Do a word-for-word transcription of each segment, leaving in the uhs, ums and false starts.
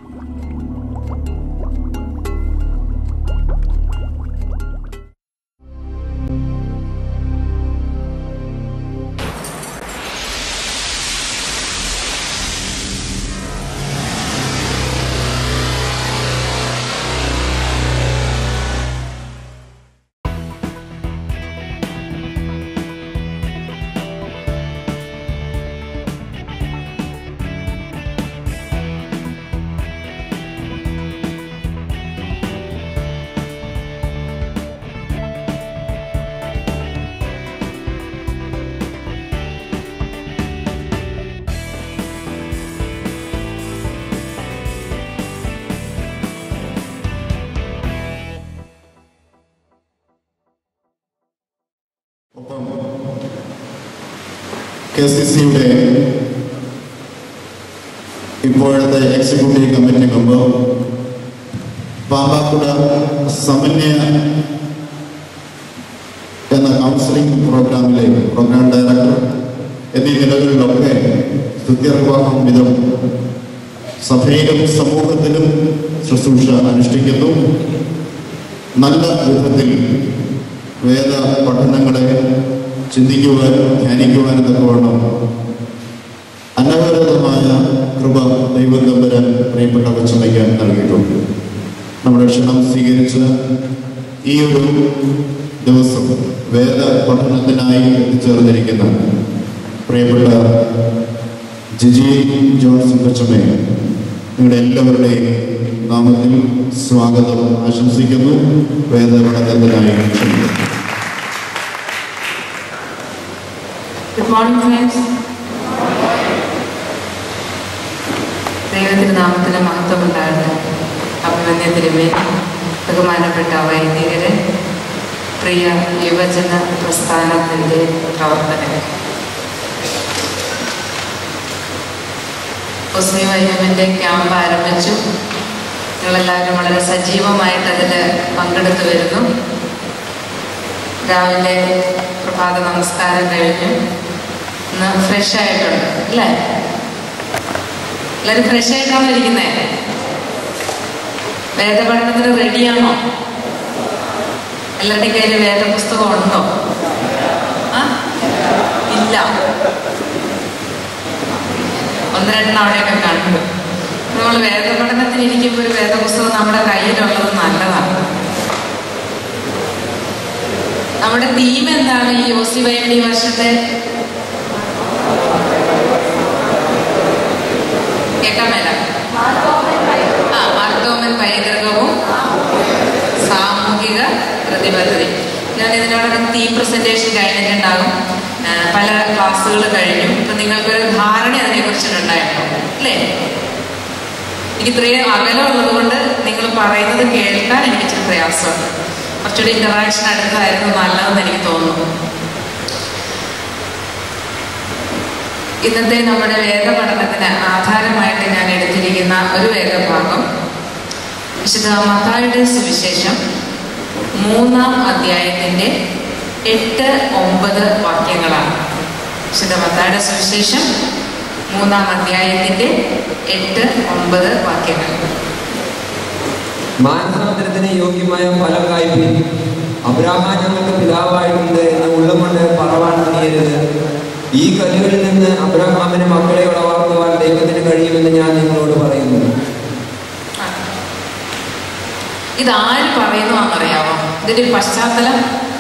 K C സിയുടെ ഇപ്പോഴത്തെ executive committee member, Pampakuda സമന്വയ എന്ന കൗൺസിലിംഗ് പ്രോഗ്രാമിലെ പ്രോഗ്രാം ഡയറക്ടർ എന്നീ നിലകളിലൊക്കെ സ്തുത്യർവാഹം വിധം സഭയിലും സമൂഹത്തിലും ശുശ്രൂഷ അനുഷ്ഠിക്കുന്നു. നല്ല വിധത്തിൽ വേദ പഠനങ്ങളെ ചിന്തിക്കുവാനും ധ്യാനിക്കുവാനും തക്കവണ്ണം അനവരതമായ കൃപ ദൈവം തമ്പുരാൻ പ്രിയപ്പെട്ട കൊച്ചമ്മയ്ക്ക് നൽകിയിട്ടുണ്ട്. നമ്മുടെ ക്ഷണം സ്വീകരിച്ച് ഈ ഒരു ദിവസം വേദ പഠനത്തിനായി എത്തിച്ചേർന്നിരിക്കുന്ന പ്രിയപ്പെട്ട ജിജി ജോൺസൺ കൊച്ചമ്മയെ നിങ്ങളുടെ എല്ലാവരുടെയും നാമത്തിൽ സ്വാഗതം ആശംസിക്കുന്നു. വേദ പഠനത്തിനായി ക്ഷണിക്കുന്നു. Good morning, friends. ദൈവത്തിൻ്റെ നാമത്തിന് മഹത്വമുണ്ടാകട്ടെ. അഭിനന്ദന തിരുമേനി, ബഹുമാനപ്പെട്ട വൈദികരെ, പ്രിയ യുവജന പ്രസ്ഥാനത്തിൻ്റെ പ്രവർത്തകരെ, മുസ്ലിം വൈദ്യമിൻ്റെ ക്യാമ്പ് ആരംഭിച്ചു. നിങ്ങളെല്ലാവരും വളരെ സജീവമായിട്ട് അതിൽ പങ്കെടുത്തു വരുന്നു. രാവിലെ പ്രഭാത നമസ്കാരം കഴിഞ്ഞു. ഇന്ന് ഫ്രഷ് ആയിട്ടുണ്ട് അല്ലേ? എല്ലാവരും ഫ്രഷ് ആയിട്ടാണോ ഇരിക്കുന്നത്? വേദപഠനത്തിന് റെഡിയാണോ? എല്ലാവരുടെയും കയ്യിൽ വേദപുസ്തകം ഉണ്ടോ? ആ ഇല്ല, ഒന്ന് രണ്ടെണ്ണം അവിടെയൊക്കെ കണ്ടു. നമ്മൾ വേദപഠനത്തിന് ഇരിക്കുമ്പോൾ ഒരു വേദപുസ്തകം നമ്മുടെ കയ്യിലുള്ളത് നല്ലതാണ്. നമ്മുടെ തീം എന്താണ് ഈ O C Y M D വർഷത്തെ? കേൾക്കാൻ മേല ആ മാർത്തോമൻ പൈതൃകവും സാമൂഹിക പ്രതിബദ്ധതയും. ഞാൻ ഇതിനോടൊപ്പം തീം പ്രസന്റേഷൻ കഴിഞ്ഞിട്ടുണ്ടാകും. പല ക്ലാസ്സുകൾ കഴിഞ്ഞു. ഇപ്പം നിങ്ങൾക്കൊരു ധാരണ അതിനെക്കുറിച്ചിട്ടുണ്ടായിരുന്നു അല്ലേ? എനിക്ക് ഇത്രയും അകലമുള്ളത് കൊണ്ട് നിങ്ങൾ പറയുന്നത് കേൾക്കാൻ എനിക്ക് ഇച്ചിരി പ്രയാസമാണ്. കുറച്ചുകൂടി ഇന്ററാക്ഷൻ അടുത്തതായിരുന്നു നല്ലതെന്ന് എനിക്ക് തോന്നുന്നു. ഇന്നത്തെ നമ്മുടെ വേദപഠനത്തിന് ആധാരമായിട്ട് ഞാൻ എടുത്തിരിക്കുന്ന ഒരു വേദഭാഗം വിശുദ്ധ മത്തായിയുടെ സുവിശേഷം മൂന്നാം അധ്യായത്തിൻ്റെ എട്ട് ഒമ്പത് വാക്യങ്ങളാണ്. വിശുദ്ധ മത്തായിയുടെ സുവിശേഷം മൂന്നാം അധ്യായത്തിൻ്റെ എട്ട് ഒമ്പത് വാക്യങ്ങൾ. മാനസാന്തരത്തിന് യോഗ്യമായ ഫലം കായ്പിൻ. അബ്രാഹാം ഞങ്ങൾക്ക് പിതാവായിട്ടുണ്ട് എന്ന് ഉള്ളം കൊണ്ട് പറവാൻ തുനിയരുത്. ഈ കല്ലുകളിൽ നിന്ന് അബ്രാഹാമിന് മക്കളെ ഉളവാക്കുവാൻ ദൈവത്തിന് കഴിയുമെന്ന് ഞാൻ നിങ്ങളോട് പറയുന്നു. ഇതാര് പറയുന്നതാണെന്നറിയാമോ? ഇതിന്റെ പശ്ചാത്തലം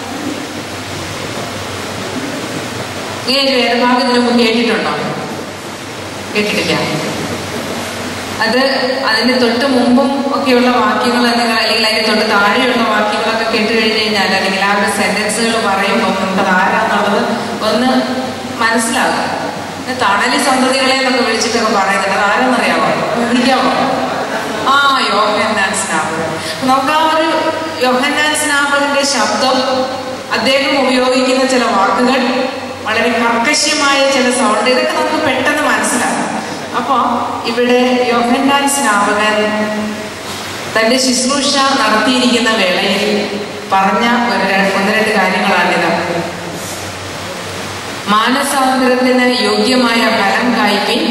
ഈ ഒരു വേദഭാഗം ഇതിനു മുമ്പ് കേട്ടിട്ടുണ്ടോ? കേട്ടിട്ടില്ല. അത് അതിന് തൊട്ട് മുമ്പും ഒക്കെയുള്ള വാക്യങ്ങൾ നിങ്ങൾ അല്ലെങ്കിൽ അതിന് തൊട്ട് താഴെയുള്ള വാക്യങ്ങളൊക്കെ കേട്ട് കഴിഞ്ഞ് കഴിഞ്ഞാൽ അല്ലെങ്കിൽ ആ ഒരു സെന്റൻസുകൾ പറയുമ്പോൾ നമുക്കത് ആരാന്നുള്ളത് ഒന്ന് മനസ്സിലാകും. തണലി സന്തതികളെ എന്നൊക്കെ വിളിച്ചിട്ടൊക്കെ പറയുന്നുണ്ട്. അത് ആരെന്നറിയാമോ? വിളിക്കാമോ? ആ യോഹന്നാൻ സ്നാപകൻ. നമുക്ക് ആ ഒരു യോഹന്നാൻ സ്നാപകന്റെ ശബ്ദം, അദ്ദേഹം ഉപയോഗിക്കുന്ന ചില വാക്കുകൾ, വളരെ കർക്കശ്യമായ ചില സൗണ്ട്, ഇതൊക്കെ നമുക്ക് പെട്ടെന്ന് മനസ്സിലാകും. അപ്പോൾ ഇവിടെ യോഹന്നാൻ സ്നാപകൻ തൻ്റെ ശുശ്രൂഷ നടത്തിയിരിക്കുന്ന വേളയിൽ പറഞ്ഞ ഒരു ഒന്ന് രണ്ട് കാര്യങ്ങളാണിത്. മാനസാന്തരത്തിന് യോഗ്യമായ ഫലം കായ്പിൻ,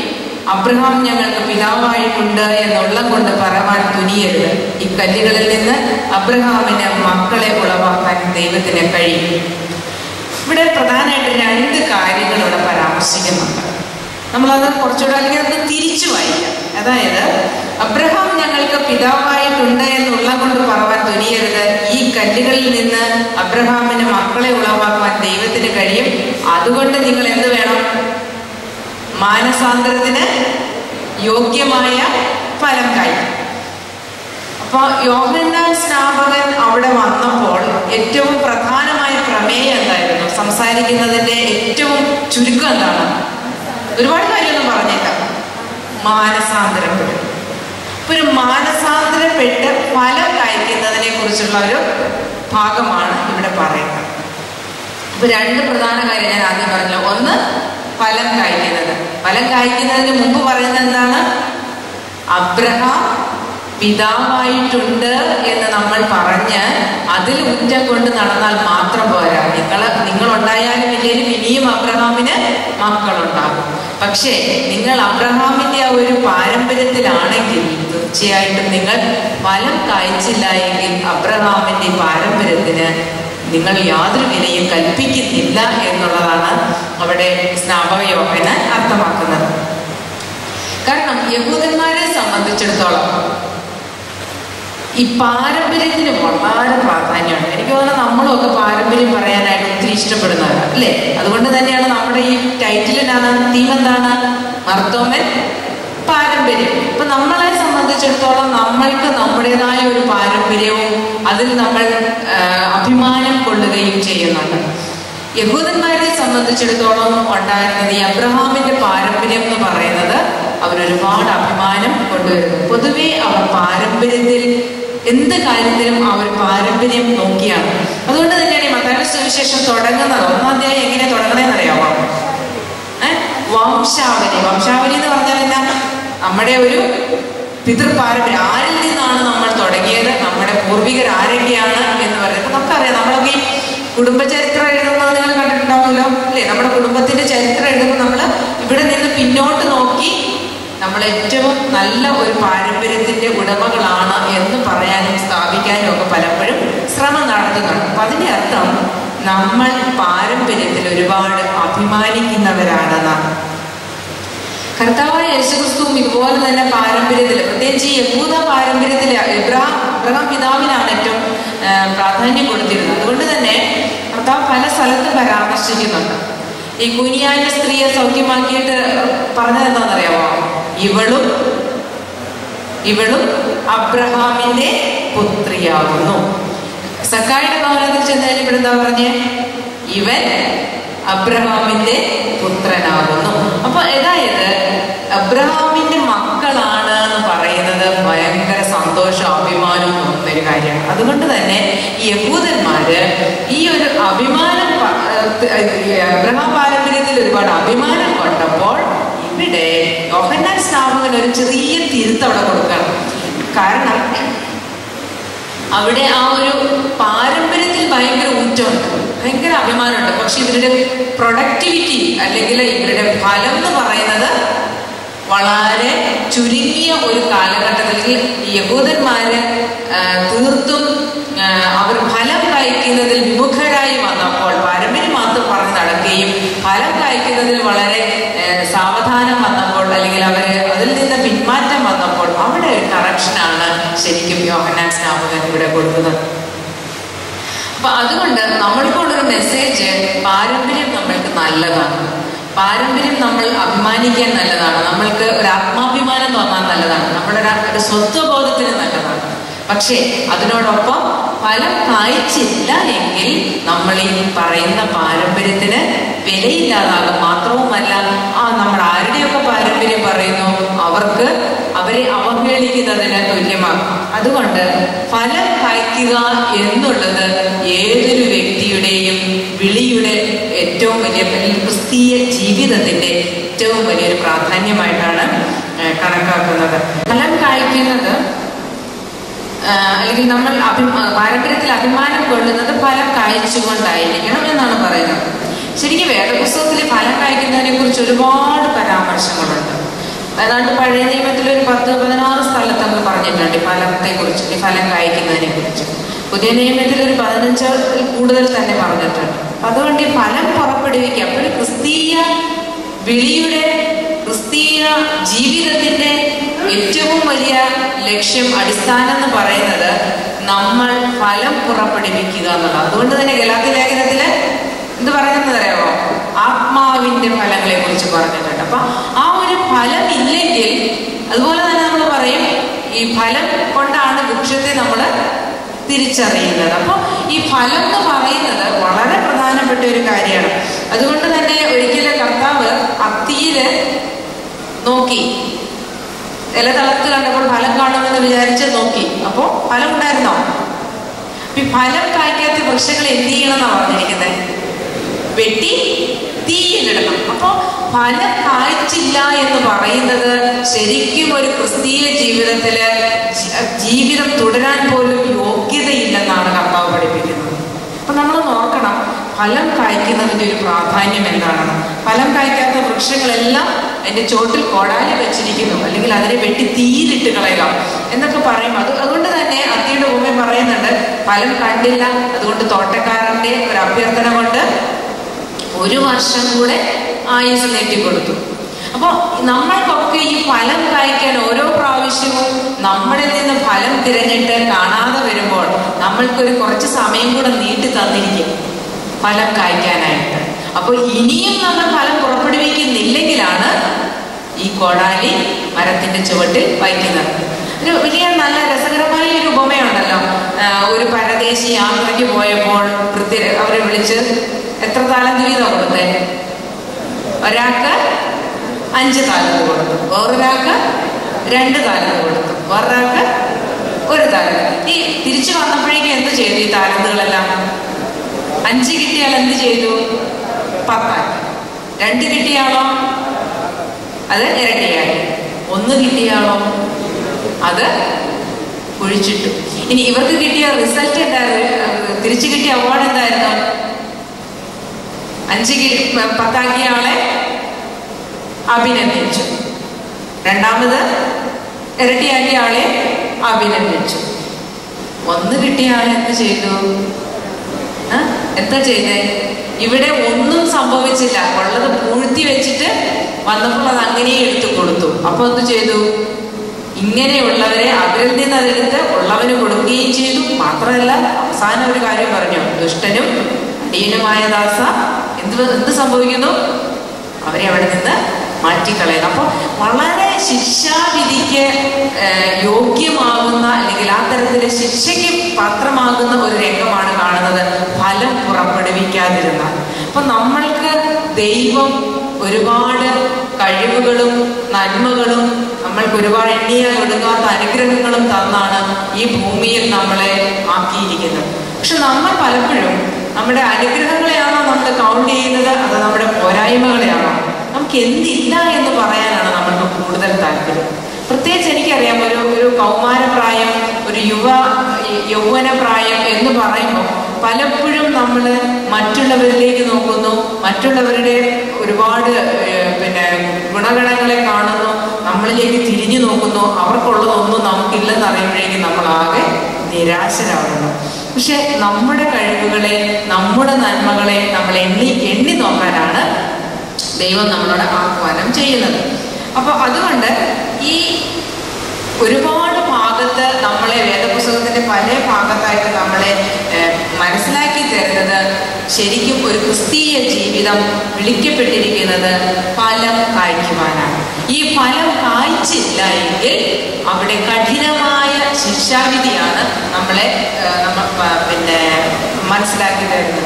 അബ്രഹാം ഞങ്ങൾക്ക് പിതാവായിട്ടുണ്ട് എന്നുള്ളം കൊണ്ട് പറയാൻ തുനിയരുത്. ഈ കല്ലുകളിൽ നിന്ന് അബ്രഹാമിന് മക്കളെ ഉളവാക്കാൻ ദൈവത്തിന് കഴിയും. ഇവിടെ പ്രധാനമായിട്ട് രണ്ട് കാര്യങ്ങൾ ഇവിടെ പരാമർശിക്കുന്നുണ്ട്. നമ്മളത് കുറച്ചുകൂടെ അല്ലെങ്കിൽ അത് തിരിച്ചു വായിക്കാം. അതായത് അബ്രഹാം ഞങ്ങൾക്ക് പിതാവായിട്ടുണ്ട് എന്നുള്ള കൊണ്ട് പറയാൻ തുനിയരുത്. ഈ കല്ലുകളിൽ നിന്ന് അബ്രഹാമിന് മക്കളെ ഉളവാക്കാൻ ദൈവത്തിന് കഴിയും. അതുകൊണ്ട് നിങ്ങൾ എന്ത് വേണം? മാനസാന്തരത്തിന് യോഗ്യമായ ഫലം കഴിയും. അപ്പൊ യോഹന്നാൻ സ്നാപകൻ അവിടെ വന്നപ്പോൾ ഏറ്റവും പ്രധാനമായ പ്രമേയം എന്തായിരുന്നു? സംസാരിക്കുന്നതിന്റെ ഏറ്റവും ചുരുക്കം എന്താണ്? ഒരുപാട് കാര്യമൊന്നും പറഞ്ഞില്ല. മാനസാന്തരപ്പെടും. ഇപ്പൊ ഒരു മാനസാന്തരപ്പെട്ട് ഫലം കായ്ക്കുന്നതിനെ കുറിച്ചുള്ള ഒരു ഭാഗമാണ് ഇവിടെ പറയുന്നത്. ഇപ്പൊ രണ്ട് പ്രധാന കാര്യം ഞാൻ ആദ്യം പറഞ്ഞല്ലോ. ഒന്ന്, ഫലം കായ്ക്കുന്നത്. ഫലം കായ്ക്കുന്നതിന് മുമ്പ് പറയുന്നത് എന്താണ്? അബ്രഹാം പിതാവായിട്ടുണ്ട് എന്ന് നമ്മൾ പറഞ്ഞ് അതിൽ ഉറ്റം കൊണ്ട് നടന്നാൽ മാത്രം പോരാ. നിങ്ങൾ നിങ്ങൾ ഉണ്ടായാലും ഇല്ലെങ്കിലും ഇനിയും അബ്രഹാമിന് മക്കളുണ്ടാകും. പക്ഷേ നിങ്ങൾ അബ്രഹാമിന്റെ ആ ഒരു പാരമ്പര്യത്തിലാണെങ്കിൽ തീർച്ചയായിട്ടും നിങ്ങൾ ഫലം കായ്ച്ചില്ല എങ്കിൽ അബ്രഹാമിന്റെ പാരമ്പര്യത്തിന് നിങ്ങൾ യാതൊരു വിലയും കൽപ്പിക്കുന്നില്ല എന്നുള്ളതാണ് അവിടെ സ്നാപക യോഹന്നാൻ അർത്ഥമാക്കുന്നത്. കാരണം യഹൂദന്മാരെ സംബന്ധിച്ചിടത്തോളം ഈ പാരമ്പര്യത്തിന് വളരെ പ്രാധാന്യമുണ്ട്. എനിക്ക് തോന്നുന്നത് നമ്മളൊക്കെ പാരമ്പര്യം പറയാനായിട്ട് ഒത്തിരി ഇഷ്ടപ്പെടുന്നവരാണ്, അല്ലേ? അതുകൊണ്ട് തന്നെയാണ് നമ്മുടെ ഈ ടൈറ്റിലിനാണ് തീം എന്താണ്? മർത്തോമൻ പാരമ്പര്യം. ഇപ്പൊ നമ്മളെ സംബന്ധിച്ചിടത്തോളം നമ്മൾക്ക് നമ്മുടേതായ ഒരു പാരമ്പര്യവും അതിൽ നമ്മൾ അഭിമാനം കൊള്ളുകയും ചെയ്യുന്നുണ്ട്. യഹൂദന്മാരെ സംബന്ധിച്ചിടത്തോളം ഉണ്ടായിരുന്നത് ഈ അബ്രഹാമിന്റെ പാരമ്പര്യം എന്ന് പറയുന്നത് അവരൊരുപാട് അഭിമാനം കൊണ്ടുവരുന്നു. പൊതുവെ അവർ പാരമ്പര്യത്തിൽ എന്ത് കാര്യത്തിലും അവർ പാരമ്പര്യം നോക്കിയാണ്. അതുകൊണ്ട് തന്നെയാണ് ഈ മത്തായിയുടെ സുവിശേഷം തുടങ്ങുന്നത്. ഒന്നാം അധ്യായം എങ്ങനെ തുടങ്ങണേന്ന് അറിയാമോ? ഏഹ് വംശാവലി. വംശാവലി എന്ന് പറഞ്ഞാൽ എന്താ? നമ്മുടെ ഒരു പിതൃപാരമ്പര്യം, ആരിൽ നിന്നാണ് നമ്മൾ തുടങ്ങിയത്, നമ്മുടെ പൂർവികർ ആരൊക്കെയാണ് എന്ന് പറയുന്നത് നമുക്കറിയാം. നമ്മളൊക്കെ ഈ കുടുംബചരിത്രം എഴുതുന്നത് നിങ്ങൾ കണ്ടിട്ടുണ്ടാവുമല്ലോ, അല്ലേ? നമ്മുടെ കുടുംബത്തിന്റെ ചരിത്രം എഴുതുമ്പോൾ നമ്മൾ ഇവിടെ നിന്ന് പിന്നോട്ട് നോക്കി നമ്മൾ ഏറ്റവും നല്ല ഒരു പാരമ്പര്യത്തിന്റെ ഉടമകളാണ് എന്ന് പറയാനും സ്ഥാപിക്കാനും ഒക്കെ പലപ്പോഴും ശ്രമം നടത്തുന്നുണ്ട്. അപ്പൊ അതിന്റെ അർത്ഥം നമ്മൾ പാരമ്പര്യത്തിൽ ഒരുപാട് അഭിമാനിക്കുന്നവരാണെന്നാണ്. കർത്താവായ യേശുക്രിസ്തുവും ഇതുപോലെ തന്നെ പാരമ്പര്യത്തിൽ, പ്രത്യേകിച്ച് ഈ യഹൂദ പാരമ്പര്യത്തിൽ ഇബ്രാഹിം ഇബ്രാഹിം പിതാവിനാണ് ഏറ്റവും പ്രാധാന്യം കൊടുത്തിരുന്നത്. അതുകൊണ്ട് തന്നെ കർത്താവ് പല സ്ഥലത്ത് പരാമർശിക്കുന്നുണ്ട്. ഈ കുനിയായ സ്ത്രീയെ സൗഖ്യമാക്കിയിട്ട് പറഞ്ഞത് എന്താണെന്നറിയാമോ? ഇവളും ഇവളും അബ്രഹാമിന്റെ പുത്രിയാകുന്നു. സക്കായുടെ ഭവനത്തിൽ ചെന്നതിന് ഇവിടെ എന്താ പറഞ്ഞേ? ഇവൻ അബ്രഹാമിന്റെ പുത്രനാകുന്നു. അപ്പൊ അതായത് അബ്രഹാമിന്റെ മക്കളാണ് എന്ന് പറയുന്നത് ഭയങ്കര സന്തോഷം, അഭിമാനം തോന്നുന്ന ഒരു കാര്യമാണ്. അതുകൊണ്ട് തന്നെ ഈ യഹൂദന്മാര് ഈ ഒരു അഭിമാനം, അബ്രഹാം പാരമ്പര്യത്തിൽ ഒരുപാട് അഭിമാനം കൊണ്ടപ്പോൾ ഇവിടെ യോഹന്നാൻ സ്നാപകൻ ഒരു ചെറിയ തിരുത്ത് അവിടെ കൊടുക്കണം. കാരണം അവിടെ ആ ഒരു പാരമ്പര്യത്തിൽ ഭയങ്കര ഊറ്റമുണ്ട്, ഭയങ്കര അഭിമാനമുണ്ട്. പക്ഷെ ഇവരുടെ പ്രൊഡക്ടിവിറ്റി അല്ലെങ്കിൽ ഇവരുടെ ഫലം എന്ന് പറയുന്നത് വളരെ ചുരുങ്ങിയ ഒരു കാലഘട്ടത്തിൽ യഹൂദന്മാര് തീർത്തും അവർ ഫലം കായ്ക്കുന്നതിൽ വിമുഖരായി വന്നപ്പോൾ പാരമ്പര്യം മാത്രം പറഞ്ഞ് നടക്കുകയും ഫലം കായ്ക്കുന്നതിൽ വളരെ സാവധാനം വന്നപ്പോൾ അല്ലെങ്കിൽ അവര് അതിൽ നിന്ന് പിന്മാറ്റം വന്നപ്പോൾ അവിടെ ഒരു കറക്ഷനാണ് ശരിക്കും യോഹന്നാൻ സ്നാപകൻ ഇവിടെ കൊടുക്കുന്നത്. അപ്പൊ അതുകൊണ്ട് നമ്മൾക്കുള്ളൊരു മെസ്സേജ്, പാരമ്പര്യം നമ്മൾക്ക് നല്ലതാണ്, പാരമ്പര്യം നമ്മൾ അഭിമാനിക്കാൻ നല്ലതാണ്, നമ്മൾക്ക് ഒരു ആത്മാഭിമാനം തോന്നാൻ നല്ലതാണ്, നമ്മുടെ ഒരു സ്വത്വബോധത്തിന് നല്ലതാണ്. പക്ഷേ അതിനോടൊപ്പം ഫലം കായ്ച്ചില്ല എങ്കിൽ നമ്മൾ ഈ പറയുന്ന പാരമ്പര്യത്തിന് വിലയില്ലാതാകും. മാത്രവുമല്ല, ആ നമ്മൾ ആരുടെയൊക്കെ പാരമ്പര്യം പറയുന്നു അവർക്ക് അവരെ അവഹേളിക്കുന്നതിന് തുല്യമാകും. അതുകൊണ്ട് ഫലം കായ്ക്കുക എന്നുള്ളത് ഏതൊരു വ്യക്തിയുടെയും വിളിയുടെ ഏറ്റവും വലിയ ക്രിസ്തീയ ജീവിതത്തിന്റെ ഏറ്റവും വലിയൊരു പ്രാധാന്യമായിട്ടാണ് കണക്കാക്കുന്നത്. ഫലം കായ്ക്കുന്നത് അല്ലെങ്കിൽ നമ്മൾ അഭി പാരമ്പര്യത്തിൽ അഭിമാനം കൊള്ളുന്നത് ഫലം കായ്ച്ചുകൊണ്ടായിരിക്കണം എന്നാണ് പറയുന്നത്. ശരിക്കും വേദപുസ്തകത്തിൽ ഫലം കായ്ക്കുന്നതിനെ കുറിച്ച് ഒരുപാട് പരാമർശങ്ങളുണ്ട്. ഏതാണ്ട് പഴയ നിയമത്തിൽ ഒരു പത്ത് പതിനാറ് സ്ഥലത്തൊക്കെ പറഞ്ഞിട്ടുണ്ട് ഈ ഫലത്തെ കുറിച്ച്, ഈ ഫലം കായ്ക്കുന്നതിനെ കുറിച്ച്. പുതിയ നിയമത്തിൽ ഒരു പതിനഞ്ച് കൂടുതൽ തന്നെ പറഞ്ഞിട്ടുണ്ട്. അതുകൊണ്ട് ഈ ഫലം പുറപ്പെടുവിക്കുക. അപ്പോൾ ഒരു ക്രിസ്തീയ വിളിയുടെ, ക്രിസ്തീയ ജീവിതത്തിന്റെ ഏറ്റവും വലിയ ലക്ഷ്യം, അടിസ്ഥാനം എന്ന് പറയുന്നത് നമ്മൾ ഫലം പുറപ്പെടുവിക്കുക എന്നുള്ളത്. അതുകൊണ്ട് തന്നെ ഗലാത്യ ലേഖനത്തില് എന്ത് പറയുന്നത് അറിയാമോ? ആത്മാവിന്റെ ഫലങ്ങളെ കുറിച്ച് പറഞ്ഞിട്ടുണ്ട്. അപ്പൊ ആ ഒരു ഫലം ഇല്ലെങ്കിൽ, അതുപോലെ തന്നെ നമ്മൾ പറയും ഈ ഫലം കൊണ്ടാണ് വൃക്ഷത്തെ നമ്മൾ തിരിച്ചറിയുന്നത്. അപ്പൊ ഈ ഫലം എന്ന് പറയുന്നത് വളരെ പ്രധാനപ്പെട്ട ഒരു കാര്യമാണ്. അതുകൊണ്ട് തന്നെ ഒരിക്കലും കർത്താവ് അത്തിയില് നോക്കി, ഇല തളർത്ത് കണ്ടപ്പോൾ ഫലം കാണുമെന്ന് വിചാരിച്ച് നോക്കി. അപ്പോ ഫലം ഉണ്ടായിരുന്നോ? ഈ ഫലം കായ്ക്കാത്ത വൃക്ഷങ്ങൾ എന്ത് ചെയ്യണം എന്നാണ് പറഞ്ഞിരിക്കുന്നത്? വെട്ടി തീയിലിടണം. അപ്പൊ ഫലം കായ്ച്ചില്ല എന്ന് പറയുന്നത് ശരിക്കും ഒരു ക്രിസ്തീയ ജീവിതത്തില് ജീവിതം തുടരാൻ പോലും യോഗ്യതയില്ലെന്നാണ് കർത്താവ് പഠിപ്പിക്കുന്നത്. അപ്പൊ നമ്മൾ നോക്കണം ഫലം കായ്ക്കുന്നതിന്റെ ഒരു പ്രാധാന്യം എന്താണെന്ന്. ഫലം കായ്ക്കാത്ത വൃക്ഷങ്ങളെല്ലാം അതിന്റെ ചോട്ടിൽ കോടാലി വെച്ചിരിക്കുന്നു, അല്ലെങ്കിൽ അതിനെ വെട്ടി തീയിലിട്ട് കളയുക എന്നൊക്കെ പറയും. അത് അതുകൊണ്ട് തന്നെ അത്തിയുടെ ഉപമ പറയുന്നുണ്ട്, ഫലം കണ്ടില്ല, അതുകൊണ്ട് തോട്ടക്കാരന്റെ ഒരു അഭ്യർത്ഥന കൊണ്ട് ഒരു വർഷം കൂടെ ആയുസ് നീട്ടിക്കൊടുത്തു. അപ്പൊ നമ്മൾക്കൊക്കെ ഈ ഫലം കായ്ക്കാൻ ഓരോ പ്രാവശ്യവും നമ്മളിൽ നിന്ന് ഫലം തിരഞ്ഞിട്ട് കാണാതെ വരുമ്പോൾ നമ്മൾക്കൊരു കുറച്ച് സമയം കൂടെ നീട്ടി തന്നിരിക്കും ഫലം കായ്ക്കാനായിട്ട്. അപ്പൊ ഇനിയും നമ്മൾ ഫലം പുറപ്പെടുവിക്കുന്നില്ലെങ്കിലാണ് ഈ കോടാലി മരത്തിന്റെ ചുവട്ടിൽ വയ്ക്കുന്നത്. ഒരു വലിയ നല്ല രസകരമായ ഒരു ഉപമയുണ്ടല്ലോ. ഒരു പരദേശി യാത്രയ്ക്ക് പോയപ്പോൾ വൃത്തി അവരെ വിളിച്ച് എത്ര താലന്ത് വീതം കൊടുത്തേ? ഒരാൾക്ക് അഞ്ച് താലന്ത് കൊടുത്തു, വേറൊരാൾക്ക് രണ്ട് താലന്ത് കൊടുത്തു, വേറൊരാൾക്ക് ഒരു താലന്ത്. ഈ തിരിച്ചു വന്നപ്പോഴേക്കും എന്ത് ചെയ്തു? ഈ താലന്തുകളെല്ലാം അഞ്ച് കിട്ടിയാൽ എന്ത് ചെയ്തു? പത്താക്കി. രണ്ട് കിട്ടിയാളോ അത് ഇരട്ടിയാക്കി. ഒന്ന് കിട്ടിയാളോ അത് കുഴിച്ചിട്ടു. ഇനി ഇവർക്ക് കിട്ടിയ റിസൾട്ട് എന്തായിരുന്നു? തിരിച്ചു കിട്ടിയ അവാർഡ് എന്തായിരുന്നു? അഞ്ച് പത്താക്കിയ ആളെ അഭിനന്ദിച്ചു, രണ്ടാമത് ഇരട്ടിയാക്കിയ ആളെ അഭിനന്ദിച്ചു. ഒന്ന് കിട്ടിയ ആളെ എന്ത് ചെയ്തു? എന്താ ചെയ്തേ? ഇവിടെ ഒന്നും സംഭവിച്ചില്ല, ഉള്ളത് പൂഴ്ത്തി വെച്ചിട്ട് വന്നപ്പോൾ അത് അങ്ങനെ എടുത്തു കൊടുത്തു. അപ്പൊ എന്ത് ചെയ്തു? ഇങ്ങനെയുള്ളവരെ അവരിൽ നിന്ന് അതെടുത്ത് ഉള്ളവന് കൊടുക്കുകയും ചെയ്തു. മാത്രമല്ല അവസാനം ഒരു കാര്യം പറഞ്ഞു, ദുഷ്ടനും അടിയനുമായ ദാസ എന്ത് എന്ത് സംഭവിക്കുന്നു? അവരെ അവിടെ നിന്ന് മാറ്റിക്കളയുന്നു. അപ്പൊ വളരെ ശിക്ഷാവിധിക്ക് യോഗ്യമാകുന്ന, അല്ലെങ്കിൽ ആ തരത്തിലെ ശിക്ഷയ്ക്ക് പാത്രമാകുന്ന ഒരു രംഗമാണ് കാണുന്നത് ഫലം പുറപ്പെടുവിക്കാതിരുന്ന. അപ്പൊ നമ്മൾക്ക് ദൈവം ഒരുപാട് കഴിവുകളും നന്മകളും നമ്മൾക്ക് ഒരുപാട് എണ്ണിയാൽ ഒടുങ്ങാത്ത അനുഗ്രഹങ്ങളും തന്നാണ് ഈ ഭൂമിയിൽ നമ്മളെ ആക്കിയിരിക്കുന്നത്. പക്ഷെ നമ്മൾ പലപ്പോഴും നമ്മുടെ അനുഗ്രഹങ്ങളെയാണോ നമ്മൾ കൗണ്ട് ചെയ്യുന്നത്, അത് നമ്മുടെ പോരായ്മകളെയാണോ? നമുക്ക് എന്തില്ല എന്ന് പറയാനാണ് നമ്മൾക്ക് കൂടുതൽ താല്പര്യം. പ്രത്യേകിച്ച് എനിക്കറിയാം, ഒരു ഒരു കൗമാരപ്രായം, ഒരു യുവ യൗവന പ്രായം എന്ന് പറയുമ്പോൾ പലപ്പോഴും നമ്മൾ മറ്റുള്ളവരിലേക്ക് നോക്കുന്നു, മറ്റുള്ളവരുടെ ഒരുപാട് പിന്നെ ഗുണഗണങ്ങളെ കാണുന്നു, നമ്മളിലേക്ക് തിരിഞ്ഞു നോക്കുന്നു. അവർക്കുള്ളതൊന്നും നമുക്കില്ലെന്ന് അറിയുമ്പോഴേക്കും നമ്മളാകെ നിരാശരാകുന്നു. പക്ഷെ നമ്മുടെ കഴിവുകളെ, നമ്മുടെ നന്മകളെ നമ്മൾ എണ്ണി എണ്ണി നോക്കാനാണ് ദൈവം നമ്മളോട് ആഹ്വാനം ചെയ്യുന്നത്. അപ്പൊ അതുകൊണ്ട് ഈ ഒരുപാട് ഭാഗത്ത് നമ്മളെ വേദപുസ്തകത്തിന്റെ പല ഭാഗത്തായിട്ട് നമ്മളെ മനസ്സിലാക്കി തരുന്നത് ശരിക്കും ഒരു ക്രിസ്തീയ ജീവിതം വിളിക്കപ്പെട്ടിരിക്കുന്നത് ഫലം കായ്ക്കുവാനാണ്. ഈ ഫലം കായ്ച്ചില്ല എങ്കിൽ അവിടെ കഠിനമായ ശിക്ഷാവിധിയാണ് നമ്മളെ നമ്മൾ പിന്നെ മനസ്സിലാക്കി തരുന്നത്.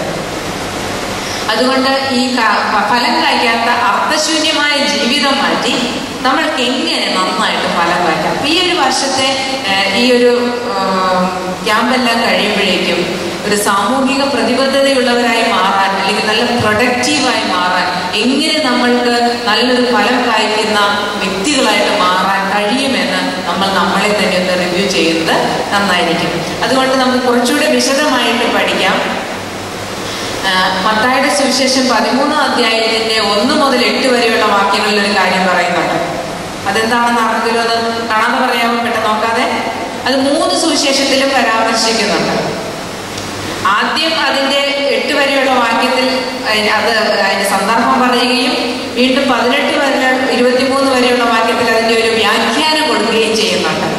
അതുകൊണ്ട് ഈ ഫലം കായ്ക്കാത്ത അർത്ഥശൂന്യമായ ജീവിതം മാറ്റി നമ്മൾക്ക് എങ്ങനെ നന്നായിട്ട് ഫലം കായ്ക്കാം. അപ്പൊ ഈ ഒരു വർഷത്തെ ഈ ഒരു ക്യാമ്പെല്ലാം കഴിയുമ്പോഴേക്കും ഒരു സാമൂഹിക പ്രതിബദ്ധതയുള്ളവരായി മാറാൻ, അല്ലെങ്കിൽ നല്ല പ്രൊഡക്റ്റീവായി മാറാൻ, എങ്ങനെ നമ്മൾക്ക് നല്ലൊരു ഫലം കായ്ക്കുന്ന വ്യക്തികളായിട്ട് മാറാൻ കഴിയുമെന്ന് നമ്മൾ നമ്മളെ തന്നെ ഒന്ന് റിവ്യൂ ചെയ്യുന്നത് നന്നായിരിക്കും. അതുകൊണ്ട് നമുക്ക് കുറച്ചുകൂടെ വിശദമായിട്ട് പഠിക്കാം. മത്തായിയുടെ സുവിശേഷം പതിമൂന്നാം അധ്യായത്തിന്റെ ഒന്ന് മുതൽ എട്ട് വരെയുള്ള വാക്യങ്ങളിൽ ഒരു കാര്യം പറയുന്നുണ്ട്. അതെന്താണെന്ന് ആർക്കെങ്കിലും അത് കാണാതെ പറയാമോ? പെട്ടെന്ന് നോക്കാതെ. അത് മൂന്ന് സുവിശേഷത്തിലും പരാമർശിക്കുന്നുണ്ട്. ആദ്യം അതിൻ്റെ എട്ട് വരെയുള്ള വാക്യത്തിൽ അത് അതിൻ്റെ സന്ദർഭം പറയുകയും വീണ്ടും പതിനെട്ട് വരെ ഇരുപത്തിമൂന്ന് വരെയുള്ള വാക്യത്തിൽ അതിൻ്റെ ഒരു വ്യാഖ്യാനം കൊടുക്കുകയും ചെയ്യുന്നുണ്ട്.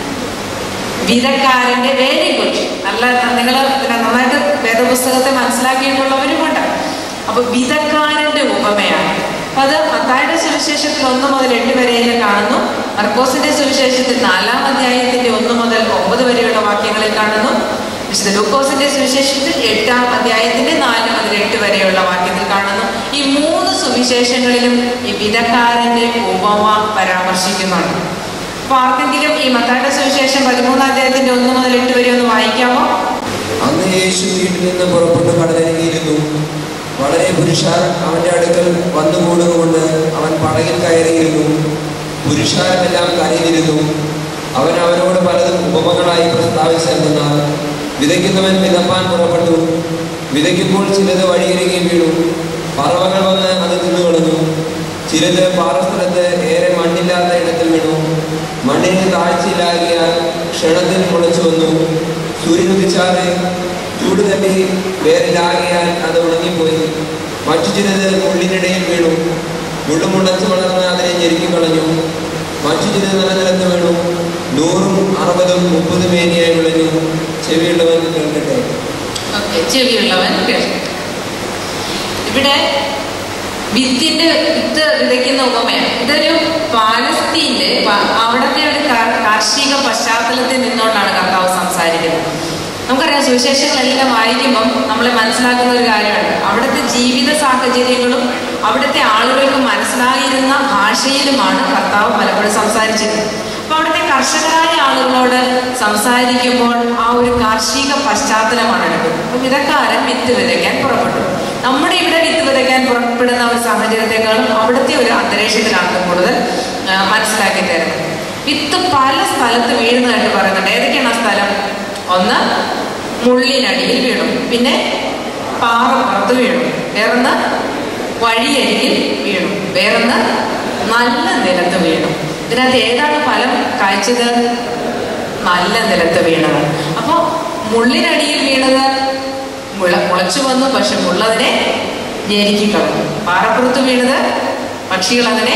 വിധക്കാരൻ്റെ വെരി ഗുഡ്. നല്ല നിങ്ങൾ നന്നായിട്ട് വേദപുസ്തകത്തെ മനസ്സിലാക്കിയിട്ടുള്ളവരുമുണ്ട്. അപ്പൊ വിധക്കാരന്റെ ഉപമയാണ്. അപ്പൊ അത് മത്തായിയുടെ സുവിശേഷത്തിൽ ഒന്ന് മുതൽ എട്ട് വരെയിൽ കാണുന്നു. മർക്കോസിന്റെ സുവിശേഷത്തിൽ നാലാം അധ്യായത്തിന്റെ ഒന്ന് മുതൽ ഒമ്പത് വരെയുള്ള വാക്യങ്ങളിൽ കാണുന്നു. വിശുദ്ധ ലൂക്കോസിന്റെ സുവിശേഷത്തിൽ എട്ടാം അധ്യായത്തിന്റെ നാല് മുതൽ എട്ട് വരെയുള്ള വാക്യത്തിൽ കാണുന്നു. ഈ മൂന്ന് സുവിശേഷങ്ങളിലും ഈ വിധക്കാരന്റെ ഉപമ പരാമർശിക്കുന്നുണ്ട്. അപ്പൊ ആർക്കെങ്കിലും ഈ മത്തായിയുടെ സുവിശേഷം പതിമൂന്നാം അധ്യായത്തിന്റെ ഒന്ന് മുതൽ എട്ട് വരെ ഒന്ന് വായിക്കാമോ? അന്ന് യേശു വീട്ടിൽ നിന്ന് പുറപ്പെട്ട് കടലിറങ്ങിയിരുന്നു. വളരെ പുരുഷാർ അവന്റെ അടുക്കൽ വന്നുകൂടുകൊണ്ട് അവൻ പടകിൽ കയറിയിരുന്നു. പുരുഷാരമെല്ലാം കരയിലിരുന്നു. അവൻ അവരോട് പലതും ഉപമകളായി പ്രസ്താവിച്ചെന്നാൽ, വിതയ്ക്കുന്നവൻ വിതപ്പാൻ പുറപ്പെട്ടു. വിതയ്ക്കുമ്പോൾ ചിലത് വഴിയരികെ വീണു. പറവകൾ വന്ന് അത് തിന്നുകളഞ്ഞു. ചിലത് പാറസ്ഥലത്ത് ഏറെ മണ്ണില്ലാത്ത ഇടത്തിൽ വീണു. മണ്ണിന് താഴ്ചയിലാകിയാൽ ക്ഷണത്തിൽ മുളച്ചു വന്നു. സൂര്യനുദിച്ചാതെ ചൂട് തട്ടി വേറിലാകിയാൽ അത് ഉണങ്ങിപ്പോയി. മറ്റു ചിലത് മുള്ളിനിടയിൽ വീണു. മുള്ളു മുളച്ച് വളർന്ന് അതിനെ ഞെരുക്കി കളഞ്ഞു. മറ്റു ചിലത് നല്ല നിലത്ത് വീണു. നൂറും അറുപതും മുപ്പത് മേനിയായി വിളഞ്ഞു. ചെവിയുള്ളവൻ കേൾക്കട്ടെ. ചെവിയുള്ളവൻ കേൾക്കട്ടെ. ഇവിടെ വിത്തിന്റെ വിത്ത് വിതയ്ക്കുന്ന ഉപമയാണ്. ഇതൊരു പാലസ്തീനിലെ അവിടുത്തെ ഒരു കാർഷിക പശ്ചാത്തലത്തിൽ നിന്നുകൊണ്ടാണ് കർത്താവ് സംസാരിക്കുന്നത്. നമുക്കറിയാം, സുവിശേഷങ്ങളെല്ലാം വായിക്കുമ്പം നമ്മളെ മനസ്സിലാക്കുന്ന ഒരു കാര്യമാണ്, അവിടുത്തെ ജീവിത സാഹചര്യങ്ങളും അവിടുത്തെ ആളുകൾക്ക് മനസ്സിലായിരുന്ന ഭാഷയിലുമാണ് കർത്താവ് പലപ്പോഴും സംസാരിച്ചത്. അപ്പൊ അവിടുത്തെ കർഷകരായ ആളുകളോട് സംസാരിക്കുമ്പോൾ ആ ഒരു കാർഷിക പശ്ചാത്തലമാണ് എടുക്കുന്നത്. അപ്പൊ വിതക്കാരൻ വിത്ത് വിതയ്ക്കാൻ പുറപ്പെട്ടു. നമ്മുടെ ഇവിടെ വിത്ത് വിതയ്ക്കാൻ പുറപ്പെടുന്ന ഒരു സാഹചര്യത്തെക്കാളും അവിടുത്തെ ഒരു അന്തരീക്ഷത്തിലാണ് കൂടുതൽ മനസ്സിലാക്കി തരുന്നത്. വിത്ത് പല സ്ഥലത്ത് വീഴുന്നതായിട്ട് പറയുന്നുണ്ട്. ഏതൊക്കെയാണ് ആ സ്ഥലം? ഒന്ന് മുള്ളിനടിയിൽ വീണു, പിന്നെ പാറ പുറത്ത് വീണു, വേറൊന്ന് വഴിയരികിൽ വീണു, വേറൊന്ന് നല്ല നിലത്ത് വീണു. ഇതിനകത്ത് ഏതാണ് ഫലം കായ്ച്ചത്? നല്ല നിലത്ത് വീണത്. അപ്പൊ മുള്ളിനടിയിൽ വീണത് മുള മുളച്ചു വന്നു, പക്ഷെ മുള്ളതിനെ ഞെരുക്കി കളഞ്ഞു. പാറപ്പുറത്ത് വീണത് പക്ഷികൾ അതിനെ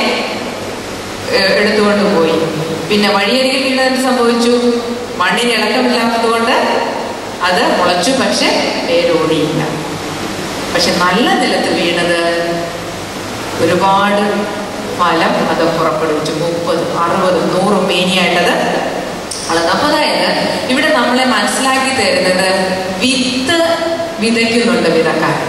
എടുത്തുകൊണ്ട് പോയി. പിന്നെ വഴിയരികിൽ വീണത് സംഭവിച്ചു, മണ്ണിന് ഇളക്കമില്ലാത്തത് കൊണ്ട് അത് മുളച്ചു, പക്ഷെ വേരോടിയില്ല. പക്ഷെ നല്ല നിലത്ത് വീണത് ഒരുപാട് ഫലം അത് പുറപ്പെടുവിച്ചു. മുപ്പതും അറുപതും നൂറും മേനിയായിട്ടത് അളന്ന്. അപ്പൊ അതായത് ഇവിടെ നമ്മളെ മനസ്സിലാക്കി തരുന്നത് വിത്ത് വിതയ്ക്കുന്നുണ്ട് വിതക്കാരൻ.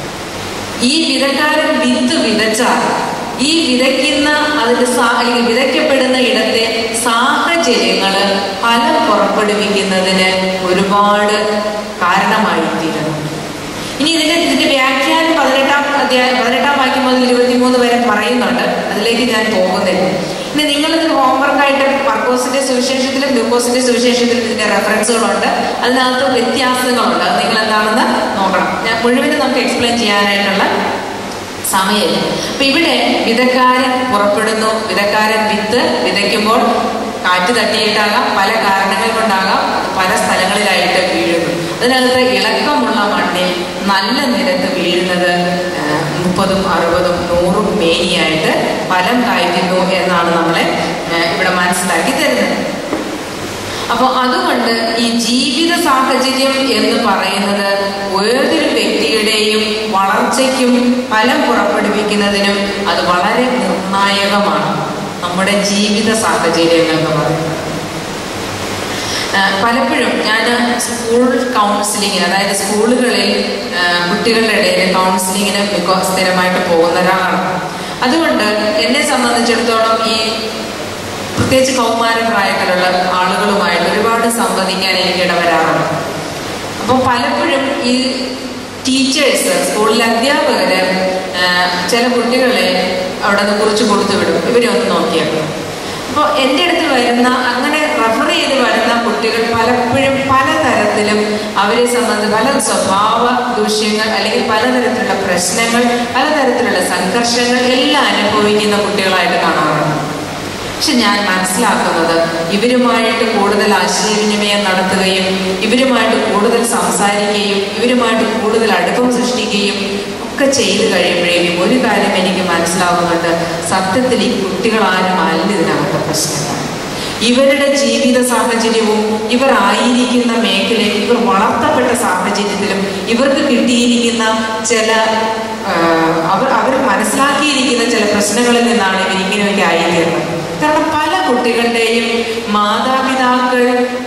ഈ വിതക്കാരൻ വിത്ത് വിതച്ചാൽ ഈ വിതയ്ക്കുന്ന അതിന്റെ അല്ലെങ്കിൽ വിതയ്ക്കപ്പെടുന്ന ഇടത്തെ സാഹചര്യങ്ങള് ഫലം പുറപ്പെടുവിക്കുന്നതിന് ഒരുപാട് കാരണമായിത്തീരുന്നു. ഇനി ഇതിന്റെ ഇതിന്റെ വ്യാഖ്യാനം പതിനെട്ടാം അധ്യായം പതിനെട്ടാം വാക്യം മുതൽ ഇരുപത്തിമൂന്ന് വരെ പറയുന്നുണ്ട്. അതിലേക്ക് ഞാൻ പോകുന്നില്ല. ഇനി നിങ്ങളിത് ഹോംവർക്കായിട്ട് മർക്കോസിന്റെ സുവിശേഷത്തിലും ലൂക്കോസിന്റെ സുവിശേഷത്തിലും ഇതിന്റെ റെഫറൻസുകളുണ്ട്. അതിനകത്ത് വ്യത്യാസങ്ങളുണ്ട്. അത് നിങ്ങൾ എന്താണെന്ന് നോക്കണം. ഞാൻ മുഴുവനും നമുക്ക് എക്സ്പ്ലെയിൻ ചെയ്യാനായിട്ടുള്ള സമയമില്ല. അപ്പൊ ഇവിടെ വിതക്കാരൻ പുറപ്പെടുന്നു. വിതക്കാരൻ വിത്ത് വിതയ്ക്കുമ്പോൾ കാറ്റ് തട്ടിയിട്ടാകാം, പല കാരണങ്ങൾ കൊണ്ടാകാം, പല സ്ഥലങ്ങളിലായിട്ട് വീഴുന്നു. അതിനകത്ത് ഇളക്കമുള്ള മണ്ണിൽ നല്ല നിലത്ത് വീഴുന്നത് മുപ്പതും അറുപതും നൂറും മേനിയായിട്ട് ഫലം കായ്ക്കുന്നു എന്നാണ് നമ്മളെ ഇവിടെ മനസ്സിലാക്കി തരുന്നത്. അപ്പൊ അതുകൊണ്ട് ഈ ജീവിത സാഹചര്യം എന്ന് പറയുന്നത് ഏതൊരു വ്യക്തിയുടെയും വളർച്ചയ്ക്കും ഫലം പുറപ്പെടുവിക്കുന്നതിനും അത് വളരെ നിർണായകമാണ്. നമ്മുടെ ജീവിത സാഹചര്യങ്ങൾ എന്ന് പറയുന്നത് പലപ്പോഴും ഞാൻ സ്കൂൾ കൗൺസിലിങ്ങിന്, അതായത് സ്കൂളുകളിൽ കുട്ടികളുടെ ഇടയിൽ കൗൺസിലിങ്ങിന് സ്ഥിരമായിട്ട് പോകുന്ന ഒരാളാണ്. അതുകൊണ്ട് എന്നെ സംബന്ധിച്ചിടത്തോളം ഈ പ്രത്യേകിച്ച് കൗമാരപ്രായത്തിലുള്ള ആളുകളുമായിട്ട് ഒരുപാട് സംവദിക്കാൻ എനിക്ക് ഇടവരാറുണ്ട്. അപ്പോൾ പലപ്പോഴും ഈ ടീച്ചേഴ്സ്, സ്കൂളിലെ അധ്യാപകര് ചില കുട്ടികളെ അവിടെ നിന്ന് കുറിച്ച് കൊടുത്തു വിടും, ഇവരെ ഒന്ന് നോക്കിയാൽ. അപ്പോൾ എൻ്റെ അടുത്ത് വരുന്ന അങ്ങനെ റെഫർ ചെയ്ത് വരുന്ന കുട്ടികൾ പലപ്പോഴും പലതരത്തിലും അവരെ സംബന്ധിച്ച് പല സ്വഭാവ ദൂഷ്യങ്ങൾ അല്ലെങ്കിൽ പലതരത്തിലുള്ള പ്രശ്നങ്ങൾ, പലതരത്തിലുള്ള സംഘർഷങ്ങൾ എല്ലാം അനുഭവിക്കുന്ന കുട്ടികളായിട്ട് കാണാറുണ്ട്. പക്ഷെ ഞാൻ മനസ്സിലാക്കുന്നത് ഇവരുമായിട്ട് കൂടുതൽ ആശയവിനിമയം നടത്തുകയും ഇവരുമായിട്ട് കൂടുതൽ സംസാരിക്കുകയും ഇവരുമായിട്ട് കൂടുതൽ അടുപ്പം സൃഷ്ടിക്കുകയും ഒക്കെ ചെയ്തു കഴിയുമ്പോഴേക്കും ഒരു കാര്യം എനിക്ക് മനസ്സിലാവുന്നുണ്ട്. സത്യത്തിൽ ഈ കുട്ടികളാരും അല്ല ഇതിനകത്ത് പ്രശ്നങ്ങൾ. ഇവരുടെ ജീവിത സാഹചര്യവും ഇവർ ആയിരിക്കുന്ന മേഖലയും ഇവർ വളർത്തപ്പെട്ട സാഹചര്യത്തിലും ഇവർക്ക് കിട്ടിയിരിക്കുന്ന ചില അവർ അവർ മനസ്സിലാക്കിയിരിക്കുന്ന ചില പ്രശ്നങ്ങളിൽ നിന്നാണ് ഇവർ ഇങ്ങനെയൊക്കെ ആയിത്തീർന്നത്. കാരണം പല കുട്ടികളുടെയും മാതാപിതാക്കൾ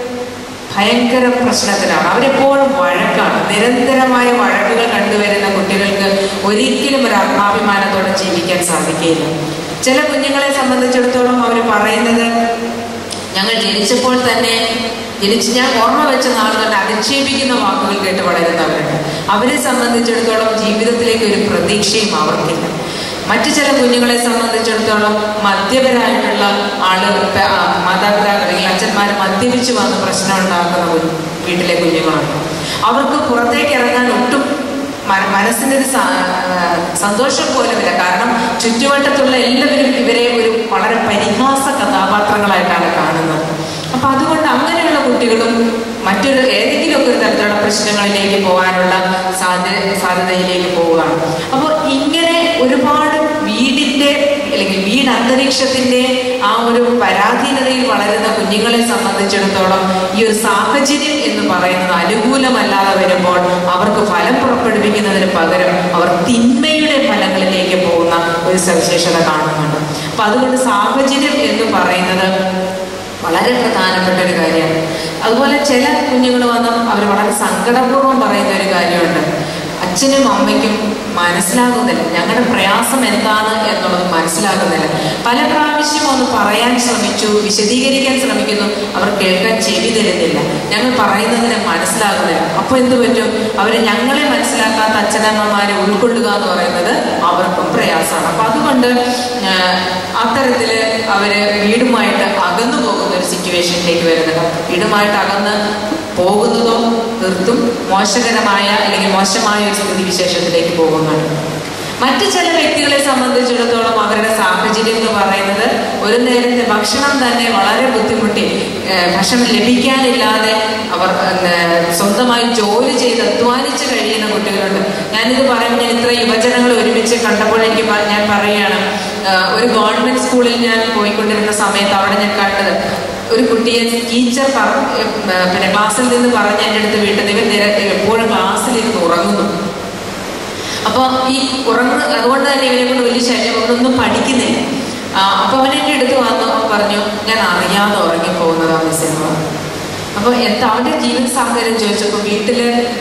ഭയങ്കര പ്രശ്നത്തിലാണ്. അവരെപ്പോഴും വഴക്കാണ്. നിരന്തരമായ വഴക്കുകൾ കണ്ടുവരുന്ന കുട്ടികൾക്ക് ഒരിക്കലും ഒരു ആത്മാഭിമാനത്തോടെ ജീവിക്കാൻ സാധിക്കില്ല. ചില കുഞ്ഞുങ്ങളെ സംബന്ധിച്ചിടത്തോളം അവർ പറയുന്നത്, ഞങ്ങൾ ജനിച്ചപ്പോൾ തന്നെ ജനിച്ച് ഞാൻ ഓർമ്മ വെച്ച നാൾ തന്നെ അധിക്ഷേപിക്കുന്ന വാക്കുകൾ കേട്ട് വളരുന്നവരുണ്ട്. അവരെ സംബന്ധിച്ചിടത്തോളം ജീവിതത്തിലേക്ക് ഒരു പ്രതീക്ഷയും അവർക്കില്ല. മറ്റു ചില കുഞ്ഞുങ്ങളെ സംബന്ധിച്ചിടത്തോളം മദ്യപരായിട്ടുള്ള ആളുകൾ, മാതാപിതാക്കൾ അല്ലെങ്കിൽ അച്ഛന്മാർ മദ്യപിച്ച് വന്ന് പ്രശ്നം ഉണ്ടാക്കുന്ന വീട്ടിലെ കുഞ്ഞുങ്ങളുണ്ട്. അവർക്ക് പുറത്തേക്ക് ഇറങ്ങാൻ ഒട്ടും മനസ്സിൻ്റെ ഒരു സന്തോഷം പോലുമില്ല. കാരണം ചുറ്റുവട്ടത്തുള്ള എല്ലാവരും ഇവരെ ഒരു വളരെ പരിഹാസ കഥാപാത്രങ്ങളായിട്ടാണ് കാണുന്നത്. അപ്പം അതുകൊണ്ട് അങ്ങനെയുള്ള കുട്ടികളും മറ്റൊരു ഏതെങ്കിലുമൊക്കെ ഒരു തരത്തിലുള്ള പ്രശ്നങ്ങളിലേക്ക് പോകാനുള്ള സാധ്യത സാധ്യതയിലേക്ക് പോവുകയാണ്. അപ്പോൾ ഇങ്ങനെ ഒരുപാട് വീടിൻ്റെ അല്ലെങ്കിൽ വീട് അന്തരീക്ഷത്തിൻ്റെ ആ ഒരു പരാധീനതയിൽ വളരുന്ന കുഞ്ഞുങ്ങളെ സംബന്ധിച്ചിടത്തോളം ഈ ഒരു സാഹചര്യം എന്ന് പറയുന്നത് അനുകൂലമല്ലാതെ വരുമ്പോൾ അവർക്ക് ഫലം പുറപ്പെടുവിക്കുന്നതിന് പകരം അവർ തിന്മയുടെ ഫലങ്ങളിലേക്ക് പോകുന്ന ഒരു സവിശേഷത കാണുന്നുണ്ട്. അപ്പം അതുകൊണ്ട് സാഹചര്യം എന്ന് പറയുന്നത് വളരെ പ്രധാനപ്പെട്ട ഒരു കാര്യമാണ്. അതുപോലെ ചില കുഞ്ഞുങ്ങൾ വന്ന് അവർ വളരെ സങ്കടപൂർവ്വം പറയുന്ന ഒരു കാര്യമുണ്ട്. അച്ഛനും അമ്മയ്ക്കും മനസ്സിലാകുന്നില്ല, ഞങ്ങളുടെ പ്രയാസം എന്താണ് എന്നുള്ളത് മനസ്സിലാകുന്നില്ല. പല പ്രാവശ്യം ഒന്ന് പറയാൻ ശ്രമിച്ചു, വിശദീകരിക്കാൻ ശ്രമിക്കുന്നു, അവർ കേൾക്കാൻ ചെവി തരുന്നില്ല, ഞങ്ങൾ പറയുന്നതിന് മനസ്സിലാകുന്നില്ല. അപ്പോൾ എന്ത് പറ്റും? അവർ ഞങ്ങളെ മനസ്സിലാക്കാത്ത അച്ഛനമ്മമാരെ ഉൾക്കൊള്ളുക എന്ന് പറയുന്നത് അവർക്കും പ്രയാസമാണ്. അപ്പം അതുകൊണ്ട് അത്തരത്തിൽ അവർ വീടുമായിട്ട് അകന്നു പോകുന്ന ഒരു സിറ്റുവേഷനിലേക്ക് വരുന്നുണ്ട്. വീടുമായിട്ട് അകന്ന് പോകുന്നതോ തീർത്തും മോശകരമായ അല്ലെങ്കിൽ മോശമായ ഒരു സ്ഥിതിവിശേഷത്തിലേക്ക് പോകുന്നുണ്ട്. മറ്റു ചില വ്യക്തികളെ സംബന്ധിച്ചിടത്തോളം അവരുടെ സാഹചര്യം എന്ന് പറയുന്നത് ഒരു നേരത്തെ ഭക്ഷണം തന്നെ വളരെ ബുദ്ധിമുട്ടി, ഭക്ഷണം ലഭിക്കാനില്ലാതെ അവർ സ്വന്തമായി ജോലി ചെയ്ത് അധ്വാനിച്ച് കഴിയുന്ന കുട്ടികളുണ്ട്. ഞാനിത് പറയുമ്പോൾ ഞാൻ ഇത്ര യുവജനങ്ങൾ ഒരുമിച്ച് കണ്ടപ്പോൾ എനിക്ക് ഞാൻ പറയുകയാണ്, ഒരു ഗവൺമെന്റ് സ്കൂളിൽ ഞാൻ പോയിക്കൊണ്ടിരുന്ന സമയത്ത് അവിടെ ഞാൻ കണ്ടത് ഒരു കുട്ടിയെ ടീച്ചർ പിന്നെ ക്ലാസ്സിൽ നിന്ന് പറഞ്ഞ് എൻ്റെ അടുത്ത് വീട്ടിൽ ഇവൻ നേരത്തെ എപ്പോഴും ക്ലാസ്സിലിരുന്ന് ഉറങ്ങുന്നു. അപ്പോൾ ഈ ഉറങ്ങുന്ന അതുകൊണ്ട് തന്നെ ഇവനെ കൊണ്ട് വലിയ ശല്യം ഒന്നും പഠിക്കുന്നില്ല. അപ്പോൾ അവൻ എൻ്റെ അടുത്ത് വന്നു പറഞ്ഞു, ഞാൻ അറിയാതെ ഉറങ്ങിപ്പോകുന്നതാണ് സിനിമ. അപ്പോൾ എന്താ അവൻ്റെ ജീവിത സാഹചര്യം ചോദിച്ചപ്പോൾ വീട്ടിൽ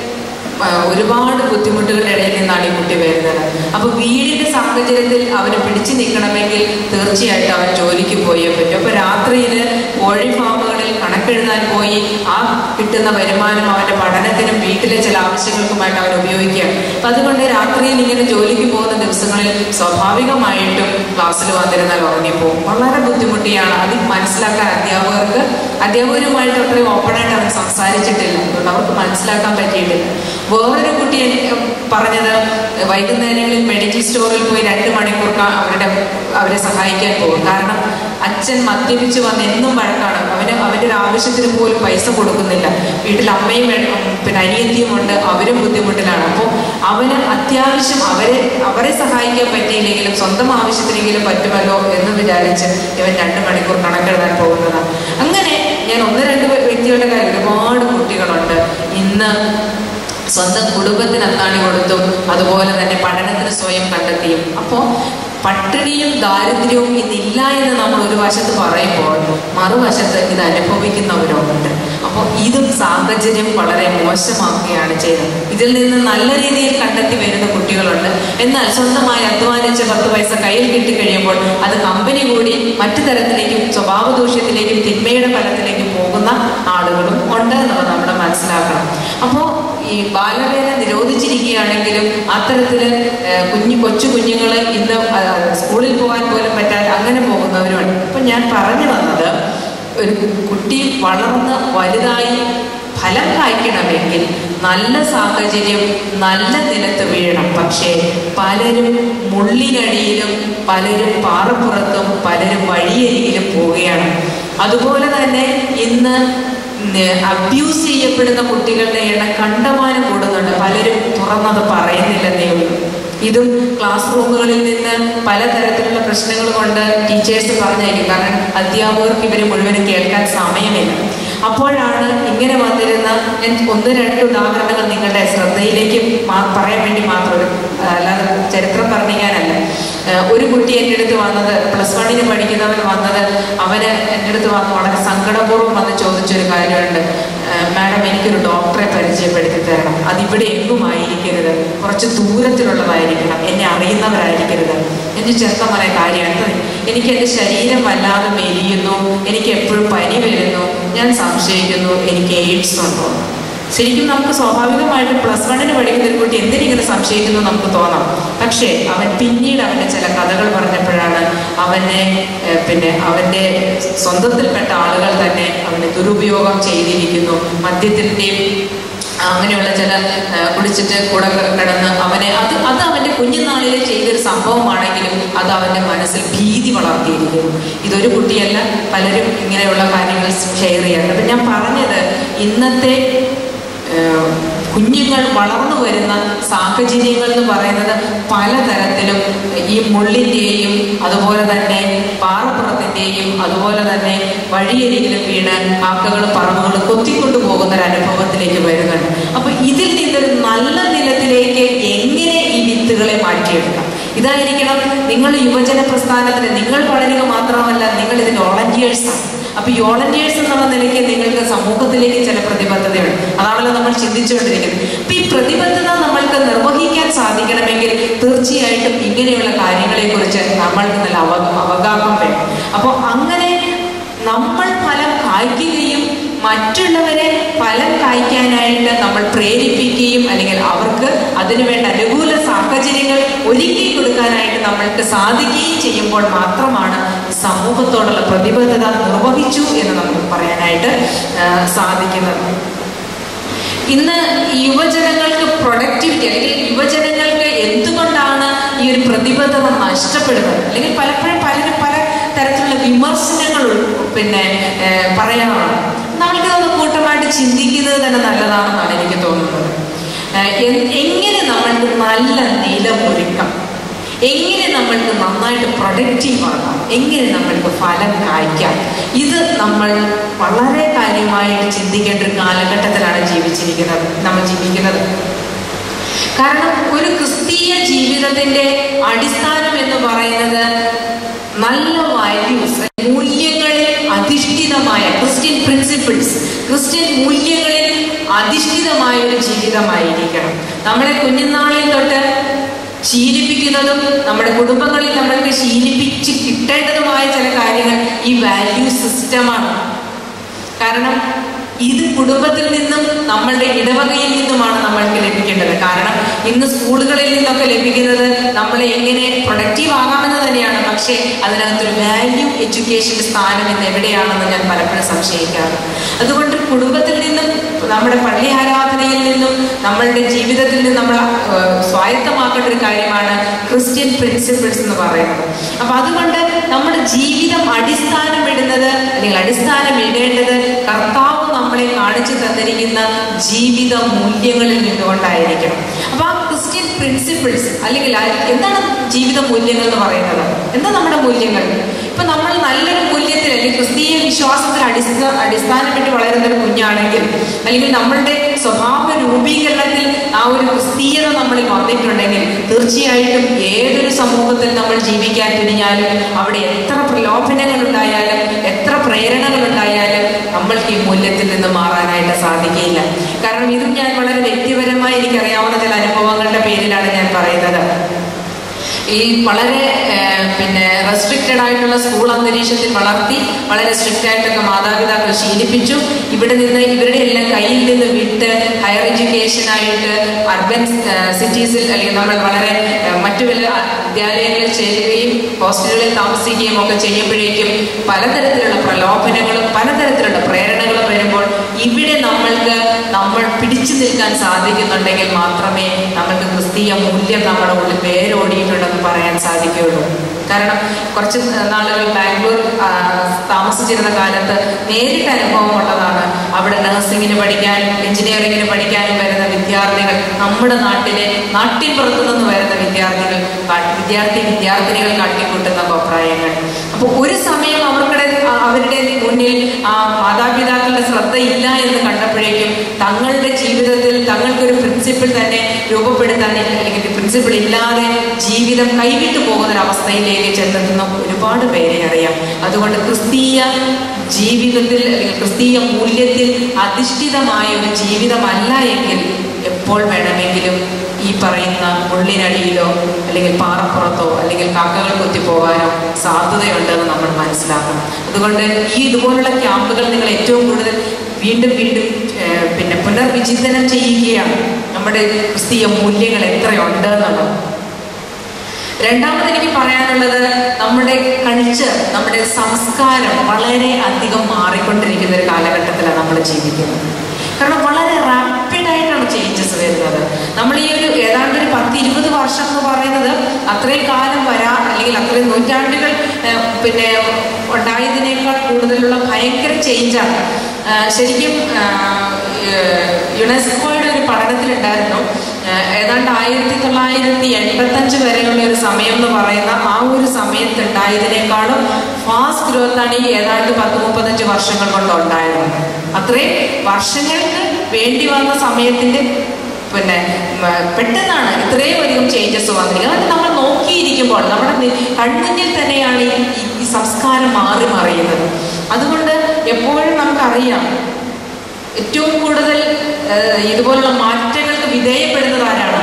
ഒരുപാട് ബുദ്ധിമുട്ടുകളുടെ ഇടയിൽ നിന്നാണ് ഈ കുട്ടി വരുന്നത്. അപ്പോൾ വീടിൻ്റെ സാഹചര്യത്തിൽ അവന് പിടിച്ചു നിൽക്കണമെങ്കിൽ തീർച്ചയായിട്ടും അവൻ ജോലിക്ക് പോയേ പറ്റും. അപ്പോൾ രാത്രിയിൽ കോഴി ഫാമുകളിൽ കണക്കെഴുതാൻ പോയി ആ കിട്ടുന്ന വരുമാനം അവൻ്റെ പഠനത്തിനും വീട്ടിലെ ചില ആവശ്യങ്ങൾക്കുമായിട്ട് അവൻ ഉപയോഗിക്കുകയാണ്. അപ്പം അതുകൊണ്ട് രാത്രിയിൽ ഇങ്ങനെ ജോലിക്ക് പോകുന്ന ദിവസങ്ങളിൽ സ്വാഭാവികമായിട്ടും ക്ലാസ്സിൽ വന്നിരുന്നാൽ ഉറങ്ങിപ്പോകും. വളരെ ബുദ്ധിമുട്ടിയാണ്. അത് മനസ്സിലാക്കാൻ അധ്യാപകർക്ക് അധ്യാപകരുമായിട്ട് അത്രയും ഓപ്പണായിട്ട് അവൻ സംസാരിച്ചിട്ടില്ല. അതുകൊണ്ട് അവർക്ക് മനസ്സിലാക്കാൻ പറ്റിയിട്ടില്ല. വേറൊരു കുട്ടി പറഞ്ഞത് വൈകുന്നേരങ്ങളിൽ മെഡിക്കൽ സ്റ്റോറിൽ പോയി രണ്ട് മണിക്കൂർ അവരുടെ അവരെ സഹായിക്കാൻ പോകും. കാരണം അച്ഛൻ മദ്യപിച്ച് വന്ന് എന്നും വഴക്കാണ്. അവന് അവൻ്റെ ഒരു ആവശ്യത്തിന് പോലും പൈസ കൊടുക്കുന്നില്ല. വീട്ടിൽ അമ്മയും പിന്നെ അനിയത്തിയും ഉണ്ട്, അവരും ബുദ്ധിമുട്ടിലാണ്. അപ്പോൾ അവന് അത്യാവശ്യം അവരെ അവരെ സഹായിക്കാൻ പറ്റിയില്ലെങ്കിലും സ്വന്തം ആവശ്യത്തിനെങ്കിലും പറ്റുമല്ലോ എന്ന് വിചാരിച്ച് ഇവൻ രണ്ട് മണിക്കൂർ കണക്കെഴുതാൻ പോകുന്നതാണ്. അങ്ങനെ ഞാൻ ഒന്ന് രണ്ട് വ്യക്തികളുടെ കാര്യം, ഒരുപാട് കുട്ടികളുണ്ട് ഇന്ന് സ്വന്തം കുടുംബത്തിന് അത്താണി കൊടുത്തും അതുപോലെ തന്നെ പഠനത്തിന് സ്വയം കണ്ടെത്തിയും. അപ്പോൾ പട്ടിണിയും ദാരിദ്ര്യവും ഇന്നില്ല എന്ന് നമ്മൾ ഒരു വശത്ത് പറയുമ്പോൾ മറുവശത്ത് ഇത് അനുഭവിക്കുന്നവരുണ്ട്. അപ്പോൾ ഇതും സാഹചര്യം വളരെ മോശമാക്കുകയാണ് ചെയ്യുന്നത്. ഇതിൽ നിന്ന് നല്ല രീതിയിൽ കണ്ടെത്തി വരുന്ന കുട്ടികളുണ്ട്. എന്നാൽ സ്വന്തമായി അധ്വാനിച്ച് പത്ത് പൈസ കയ്യിൽ കിട്ടിക്കഴിയുമ്പോൾ അത് കമ്പനി കൂടി മറ്റു തരത്തിലേക്കും സ്വഭാവ ദൂഷ്യത്തിലേക്കും തിന്മയുടെ ഫലത്തിലേക്കും പോകുന്ന ആളുകളും ഉണ്ട് എന്നുള്ളത് നമ്മൾ മനസ്സിലാക്കണം. അപ്പോൾ ഈ ബാലവേല നിരോധിച്ചിരിക്കുകയാണെങ്കിലും അത്തരത്തിൽ കുഞ്ഞു കൊച്ചു കുഞ്ഞുങ്ങൾ ഇന്ന് സ്കൂളിൽ പോകാൻ പോലും പറ്റാതെ അങ്ങനെ പോകുന്നവരുമാണ്. അപ്പം ഞാൻ പറഞ്ഞു വന്നത്, ഒരു കുട്ടി വളർന്ന് വലുതായി ഫലം കായ്ക്കണമെങ്കിൽ നല്ല സാഹചര്യം, നല്ല നിലത്ത് വീഴണം. പക്ഷേ പലരും മുള്ളിനടിയിലും പലരും പാറപ്പുറത്തും പലരും വഴിയരികിലും പോവുകയാണ്. അതുപോലെ തന്നെ ഇന്ന് അബ്യൂസ് ചെയ്യപ്പെടുന്ന കുട്ടികളുടെ എണ്ണം കണ്ടമാനം കൂടുന്നുണ്ട്. പലരും തുറന്നത് പറയുന്നില്ലെന്നേ ഉള്ളൂ. ഇതും ക്ലാസ് റൂമുകളിൽ നിന്ന് പലതരത്തിലുള്ള പ്രശ്നങ്ങൾ കൊണ്ട് ടീച്ചേഴ്സ് പറഞ്ഞേക്കും. കാരണം അധ്യാപകർക്ക് ഇവരെ മുഴുവനും കേൾക്കാൻ സമയമില്ല. അപ്പോഴാണ് ഇങ്ങനെ വന്നിരുന്ന ഞാൻ ഒന്ന് രണ്ട് ഉദാഹരണങ്ങൾ നിങ്ങളുടെ ശ്രദ്ധയിലേക്ക് പറയാൻ വേണ്ടി മാത്രം, ഒരു അല്ലാതെ ചരിത്രം പറഞ്ഞിരിക്കാനല്ല. ഒരു കുട്ടി എൻ്റെ അടുത്ത് വന്നത്, പ്ലസ് വണ്ണിന് പഠിക്കുന്നവൻ വന്നത്, അവന് എൻ്റെ അടുത്ത് വന്ന് വളരെ സങ്കടപൂർവ്വം വന്ന് ചോദിച്ചൊരു കാര്യമുണ്ട്. മാഡം, എനിക്കൊരു ഡോക്ടറെ പരിചയപ്പെടുത്തി തരണം. അതിവിടെ എങ്ങുമായിരിക്കരുത്, കുറച്ച് ദൂരത്തിലുള്ളതായിരിക്കണം, എന്നെ അറിയുന്നവരായിരിക്കരുത്. എൻ്റെ ചെറുക്കന്മാരെ കാര്യമാണ്, എനിക്ക് എൻ്റെ ശരീരം വല്ലാതെ മെലിയുന്നു, എനിക്ക് എപ്പോഴും പനി വരുന്നു, ഞാൻ സംശയിക്കുന്നു എനിക്ക് എയ്ഡ്സ് ഉണ്ടോ. ശരിക്കും നമുക്ക് സ്വാഭാവികമായിട്ട് പ്ലസ് വണ്ണിന് പഠിക്കുന്ന ഒരു കുട്ടി എന്തിനിങ്ങനെ സംശയിക്കുന്നു നമുക്ക് തോന്നാം. പക്ഷേ അവൻ പിന്നീട് അവൻ്റെ ചില കഥകൾ പറഞ്ഞപ്പോഴാണ് അവനെ പിന്നെ അവൻ്റെ സ്വന്തത്തിൽപ്പെട്ട ആളുകൾ തന്നെ അവനെ ദുരുപയോഗം ചെയ്തിരിക്കുന്നു. മദ്യത്തിൻ്റെയും അങ്ങനെയുള്ള ചില കുടിച്ചിട്ട് കൂടെ കിടന്ന് അവനെ അത് അത് അവൻ്റെ കുഞ്ഞുനാളിൽ ചെയ്തൊരു സംഭവമാണെങ്കിലും അത് അവൻ്റെ മനസ്സിൽ ഭീതി വളർത്തിയിരിക്കുന്നു. ഇതൊരു കുട്ടിയല്ല, പലരും ഇങ്ങനെയുള്ള കാര്യങ്ങൾ ഷെയർ ചെയ്യാറുണ്ട്. അപ്പം ഞാൻ പറഞ്ഞത്, ഇന്നത്തെ കുഞ്ഞുങ്ങൾ വളർന്നു വരുന്ന സാഹചര്യങ്ങൾ എന്ന് പറയുന്നത് പലതരത്തിലും ഈ മുള്ളിൻ്റെയും അതുപോലെ തന്നെ പാറപ്പുറത്തിൻ്റെയും അതുപോലെ തന്നെ വഴിയരികിലും വീണ് കാക്കകളും പറമ്പുകളും കൊത്തിക്കൊണ്ടു പോകുന്ന ഒരു അനുഭവത്തിലേക്ക് വരുന്നുണ്ട്. അപ്പൊ ഇതിൽ നിന്നൊരു നല്ല നിലത്തിലേക്ക് എങ്ങനെ ഈ വിത്തുകളെ മാറ്റിയെടുക്കാം? ഇതായിരിക്കണം നിങ്ങൾ യുവജന പ്രസ്ഥാനത്തിന് നിങ്ങൾ വളരുക മാത്രമല്ല, നിങ്ങൾ ഇതിൻ്റെ വോളണ്ടിയേഴ്സാണ്. അപ്പൊ ഈ വോളണ്ടിയേഴ്സ് എന്നുള്ള നിലയ്ക്ക് നിങ്ങൾക്ക് സമൂഹത്തിലേക്ക് ചില പ്രതിബദ്ധതയുണ്ട്. അതാണല്ലോ നമ്മൾ ചിന്തിച്ചുകൊണ്ടിരിക്കുന്നത്. അപ്പൊ ഈ പ്രതിബദ്ധത നമ്മൾക്ക് നിർവഹിക്കാൻ സാധിക്കണമെങ്കിൽ തീർച്ചയായിട്ടും ഇങ്ങനെയുള്ള കാര്യങ്ങളെ കുറിച്ച് നമ്മൾക്ക് നല്ല അവ അവഗാഹം വേണം. അപ്പോൾ അങ്ങനെ നമ്മൾ ഫലം കായ്ക്കുകയും മറ്റുള്ളവരെ ഫലം കായ്ക്കാനായിട്ട് നമ്മൾ പ്രേരിപ്പിക്കുകയും അല്ലെങ്കിൽ അവർക്ക് അതിനുവേണ്ട അനുകൂല സാഹചര്യങ്ങൾ ഒരുക്കി കൊടുക്കാനായിട്ട് നമ്മൾക്ക് സാധിക്കുകയും ചെയ്യുമ്പോൾ മാത്രമാണ് സമൂഹത്തോടുള്ള പ്രതിബദ്ധത നിർവഹിച്ചു എന്ന് നമുക്ക് പറയാനായിട്ട് സാധിക്കുന്നത്. ഇന്ന് യുവജനങ്ങൾക്ക് പ്രൊഡക്ടിവിറ്റി അല്ലെങ്കിൽ യുവജനങ്ങൾക്ക് എന്തുകൊണ്ടാണ് ഈ ഒരു പ്രതിബദ്ധത നഷ്ടപ്പെടുന്നത്? അല്ലെങ്കിൽ പലപ്പോഴും പലരും പല തരത്തിലുള്ള വിമർശനങ്ങൾ പിന്നെ പറയാറുണ്ട്. നമ്മൾക്ക് അത് കൂട്ടമായിട്ട് ചിന്തിക്കുന്നത് തന്നെ നല്ലതാണെന്നാണ് എനിക്ക് തോന്നുന്നത്. എങ്ങനെ നമ്മൾക്ക് നല്ല നിലമൊരുക്കാം, എങ്ങനെ നമ്മൾക്ക് നന്നായിട്ട് പ്രൊഡക്റ്റീവ് ആകാം, എങ്ങനെ നമ്മൾക്ക് ഫലം കായ്ക്കാം, ഇത് നമ്മൾ വളരെ കാര്യമായിട്ട് ചിന്തിക്കേണ്ട ഒരു കാലഘട്ടത്തിലാണ് ജീവിച്ചിരിക്കുന്നത് നമ്മൾ ജീവിക്കുന്നത്. കാരണം ഒരു ക്രിസ്തീയ ജീവിതത്തിന്റെ അടിസ്ഥാനം എന്ന് പറയുന്നത് നല്ല വാല്യൂസ്, മൂല്യങ്ങളിൽ അധിഷ്ഠിതമായ ക്രിസ്ത്യൻ പ്രിൻസിപ്പിൾസ്, ക്രിസ്ത്യൻ മൂല്യങ്ങളിൽ അധിഷ്ഠിതമായ ഒരു ജീവിതമായിരിക്കണം. നമ്മളെ കുഞ്ഞുനാളിൽ തൊട്ട് ശീലിപ്പിക്കുന്നതും നമ്മുടെ കുടുംബങ്ങളിൽ നമ്മൾക്ക് ശീലിപ്പിച്ച് കിട്ടേണ്ടതുമായ ചില കാര്യങ്ങൾ ഈ വാല്യൂ സിസ്റ്റമാണ്. കാരണം ഇത് കുടുംബത്തിൽ നിന്നും നമ്മളുടെ ഇടവകയിൽ നിന്നുമാണ് നമ്മൾക്ക് ലഭിക്കേണ്ടത്. കാരണം ഇന്ന് സ്കൂളുകളിൽ നിന്നൊക്കെ ലഭിക്കുന്നത് നമ്മളെ എങ്ങനെ പ്രൊഡക്റ്റീവ് ആകാമെന്ന് തന്നെയാണ്. പക്ഷേ അതിനകത്തൊരു വാല്യൂ എഡ്യൂക്കേഷൻ്റെ സ്ഥാനം ഇന്ന് എവിടെയാണെന്ന് ഞാൻ പലപ്പോഴും സംശയിക്കാറ്. അതുകൊണ്ട് കുടുംബത്തിൽ നിന്നും നമ്മുടെ പള്ളി ആരാധനയിൽ നിന്നും നമ്മളുടെ ജീവിതത്തിൽ നിന്നും നമ്മൾ സ്വായത്തമാക്കേണ്ട ഒരു കാര്യമാണ് ക്രിസ്ത്യൻ പ്രിൻസിപ്പിൾസ് എന്ന് പറയുന്നത്. അപ്പം അതുകൊണ്ട് നമ്മുടെ ജീവിതം അടിസ്ഥാനമിടുന്നത് അല്ലെങ്കിൽ അടിസ്ഥാനം ഇടേണ്ടത് കർത്താവ് നമ്മളെ കാണിച്ചു തന്നിരിക്കുന്ന ജീവിത മൂല്യങ്ങളിൽ നിന്നുകൊണ്ടായിരിക്കണം. അപ്പൊ ആ ക്രിസ്ത്യൻ പ്രിൻസിപ്പിൾസ് അല്ലെങ്കിൽ എന്താണ് ജീവിത മൂല്യങ്ങൾ എന്ന് പറയുന്നത്? എന്താ നമ്മുടെ മൂല്യങ്ങൾ? ഇപ്പൊ നമ്മൾ നല്ലൊരു മൂല്യത്തിൽ അല്ലെങ്കിൽ ക്രിസ്തീയ വിശ്വാസത്തിൽ അടിസ്ഥാന അടിസ്ഥാനപ്പെട്ട് വളരുന്ന ഒരു കുഞ്ഞാണെങ്കിൽ അല്ലെങ്കിൽ നമ്മളുടെ സ്വഭാവ രൂപീകരണത്തിൽ ആ ഒരു ക്രിസ്തീയത നമ്മളിൽ വന്നിട്ടുണ്ടെങ്കിൽ തീർച്ചയായിട്ടും ഏതൊരു സമൂഹത്തിൽ നമ്മൾ ജീവിക്കാൻ തുനിഞ്ഞാലും അവിടെ എത്ര പ്രലോഭനങ്ങൾ ഉണ്ടായാലും എത്ര പ്രേരണകൾ ഉണ്ടായാലും നമ്മൾക്ക് ഈ മൂല്യത്തിൽ നിന്ന് മാറാനായിട്ട് സാധിക്കില്ല. കാരണം ഇതും ഞാൻ വളരെ വ്യക്തിപരമായി എനിക്കറിയാവുന്ന ചില അനുഭവങ്ങളുടെ പേരിലാണ് ഞാൻ പറയുന്നത്. ഈ വളരെ പിന്നെ റെസ്ട്രിക്റ്റഡ് ആയിട്ടുള്ള സ്കൂൾ അന്തരീക്ഷത്തിൽ വളർത്തി വളരെ സ്ട്രിക്റ്റ് ആയിട്ടൊക്കെ മാതാപിതാക്കൾ ശീലിപ്പിച്ചു. ഇവിടെ നിന്ന് ഇവരുടെ എല്ലാം കയ്യിൽ നിന്ന് വിട്ട് ഹയർ എഡ്യൂക്കേഷനായിട്ട് അർബൻ സിറ്റീസിൽ അല്ലെങ്കിൽ നമ്മൾ വളരെ മറ്റു പല വിദ്യാലയങ്ങളിൽ ചേരുകയും ഹോസ്റ്റലുകളിൽ താമസിക്കുകയും ഒക്കെ ചെയ്യുമ്പോഴേക്കും പലതരത്തിലുള്ള പ്രലോഭനങ്ങളും പലതരത്തിലുള്ള പ്രേരണകളും വരുമ്പോൾ ഇവിടെ നമ്മൾക്ക് പിടിച്ചു നിൽക്കാൻ സാധിക്കുന്നുണ്ടെങ്കിൽ മാത്രമേ നമുക്ക് ക്രിസ്തീയ മൂല്യം നമ്മുടെ ഉള്ളിൽ വേരോടിയിട്ടുണ്ടെന്ന് പറയാൻ സാധിക്കുകയുള്ളൂ. കാരണം കുറച്ച് നാളുകൾ ബാംഗ്ലൂർ താമസിച്ചിരുന്ന കാലത്ത് നേരിട്ട് അനുഭവം ഉള്ളതാണ്. അവിടെ നഴ്സിങ്ങിന് പഠിക്കാനും എഞ്ചിനീയറിങ്ങിന് പഠിക്കാനും വരുന്ന വിദ്യാർത്ഥികൾ, നമ്മുടെ നാട്ടിലെ നാട്ടിൻ പുറത്തു നിന്ന് വരുന്ന വിദ്യാർത്ഥികൾ വിദ്യാർത്ഥി വിദ്യാർത്ഥിനികൾ കാട്ടിക്കൂട്ടുന്ന അഭിപ്രായങ്ങൾ. അപ്പോൾ ഒരു സമയം അവർക്കിടെ അവരുടെ മുന്നിൽ ആ മാതാപിതാക്കളുടെ ശ്രദ്ധയില്ല എന്ന് കണ്ടപ്പോഴേക്കും തങ്ങളുടെ ജീവിതത്തിൽ തങ്ങൾക്കൊരു പ്രിൻസിപ്പിൾ തന്നെ രൂപപ്പെടുത്താൻ, അല്ലെങ്കിൽ പ്രിൻസിപ്പിൾ ഇല്ലാതെ ജീവിതം കൈവിട്ടു പോകുന്നൊരവസ്ഥയിലേക്ക് ചെന്നെത്തുന്ന ഒരുപാട് പേരെ അറിയാം. അതുകൊണ്ട് ക്രിസ്തീയ ജീവിതത്തിൽ അല്ലെങ്കിൽ ക്രിസ്തീയ മൂല്യത്തിൽ അധിഷ്ഠിതമായ ഒരു ജീവിതമല്ല എങ്കിൽ എപ്പോൾ വേണമെങ്കിലും ഈ പറയുന്ന മുള്ളിനടിയിലോ അല്ലെങ്കിൽ പാറപ്പുറത്തോ അല്ലെങ്കിൽ കാക്കകൾ കൊത്തിപ്പോകാനോ സാധ്യതയുണ്ടെന്ന് നമ്മൾ മനസ്സിലാക്കണം. അതുകൊണ്ട് ഈ ഇതുപോലുള്ള ക്യാമ്പുകൾ നിങ്ങൾ ഏറ്റവും കൂടുതൽ വീണ്ടും വീണ്ടും പിന്നെ പുനർവിചിന്തനം ചെയ്യുകയാണ് നമ്മുടെ ക്രിസ്തീയ മൂല്യങ്ങൾ എത്രയുണ്ട് എന്നുള്ളത്. രണ്ടാമത് എനിക്ക് പറയാനുള്ളത്, നമ്മുടെ കൾച്ചർ, നമ്മുടെ സംസ്കാരം വളരെ അധികം മാറിക്കൊണ്ടിരിക്കുന്ന ഒരു കാലഘട്ടത്തിലാണ് നമ്മൾ ജീവിക്കുന്നത്. കാരണം വളരെ റാപ്പിഡായിട്ടാണ് ചേഞ്ചസ് വരുന്നത്. നമ്മൾ ഈ ഒരു ഏതാണ്ട് ഒരു പത്ത് ഇരുപത് വർഷം എന്ന് പറയുന്നത് അത്രയും കാലം വരാ അല്ലെങ്കിൽ അത്രയും നൂറ്റാണ്ടുകൾ പിന്നെ ഉണ്ടായതിനേക്കാൾ കൂടുതലുള്ള ഭയങ്കര ചേഞ്ചാണ്. ശരിക്കും യുനെസ്കോയുടെ ഒരു പഠനത്തിലുണ്ടായിരുന്നു, ഏതാണ്ട് ആയിരത്തി തൊള്ളായിരത്തി എൺപത്തഞ്ച് വരെയുള്ള ഒരു സമയം എന്ന് പറയുന്ന ആ ഒരു സമയത്ത് ഉണ്ടായതിനേക്കാളും ഫാസ്റ്റ് ഗ്രോത്താണ് ഈ ഏതാണ്ട് പത്ത് മുപ്പത്തഞ്ച് വർഷങ്ങൾ കൊണ്ട് ഉണ്ടായിരുന്നത്. അത്രയും വർഷങ്ങൾക്ക് വേണ്ടി വന്ന സമയത്തിന്റെ പിന്നെ പെട്ടെന്നാണ് ഇത്രയും അധികം ചേഞ്ചസ് വന്നിരിക്കുന്നത്. അത് നമ്മൾ നോക്കിയിരിക്കുമ്പോൾ നമ്മുടെ കൺമുന്നിൽ തന്നെയാണ് ഈ ഈ സംസ്കാരം മാറി മറിയുന്നത്. അതുകൊണ്ട് എപ്പോഴും നമുക്കറിയാം ഏറ്റവും കൂടുതൽ ഇതുപോലുള്ള മാറ്റങ്ങൾക്ക് വിധേയപ്പെടുന്നത് ആരാണ്?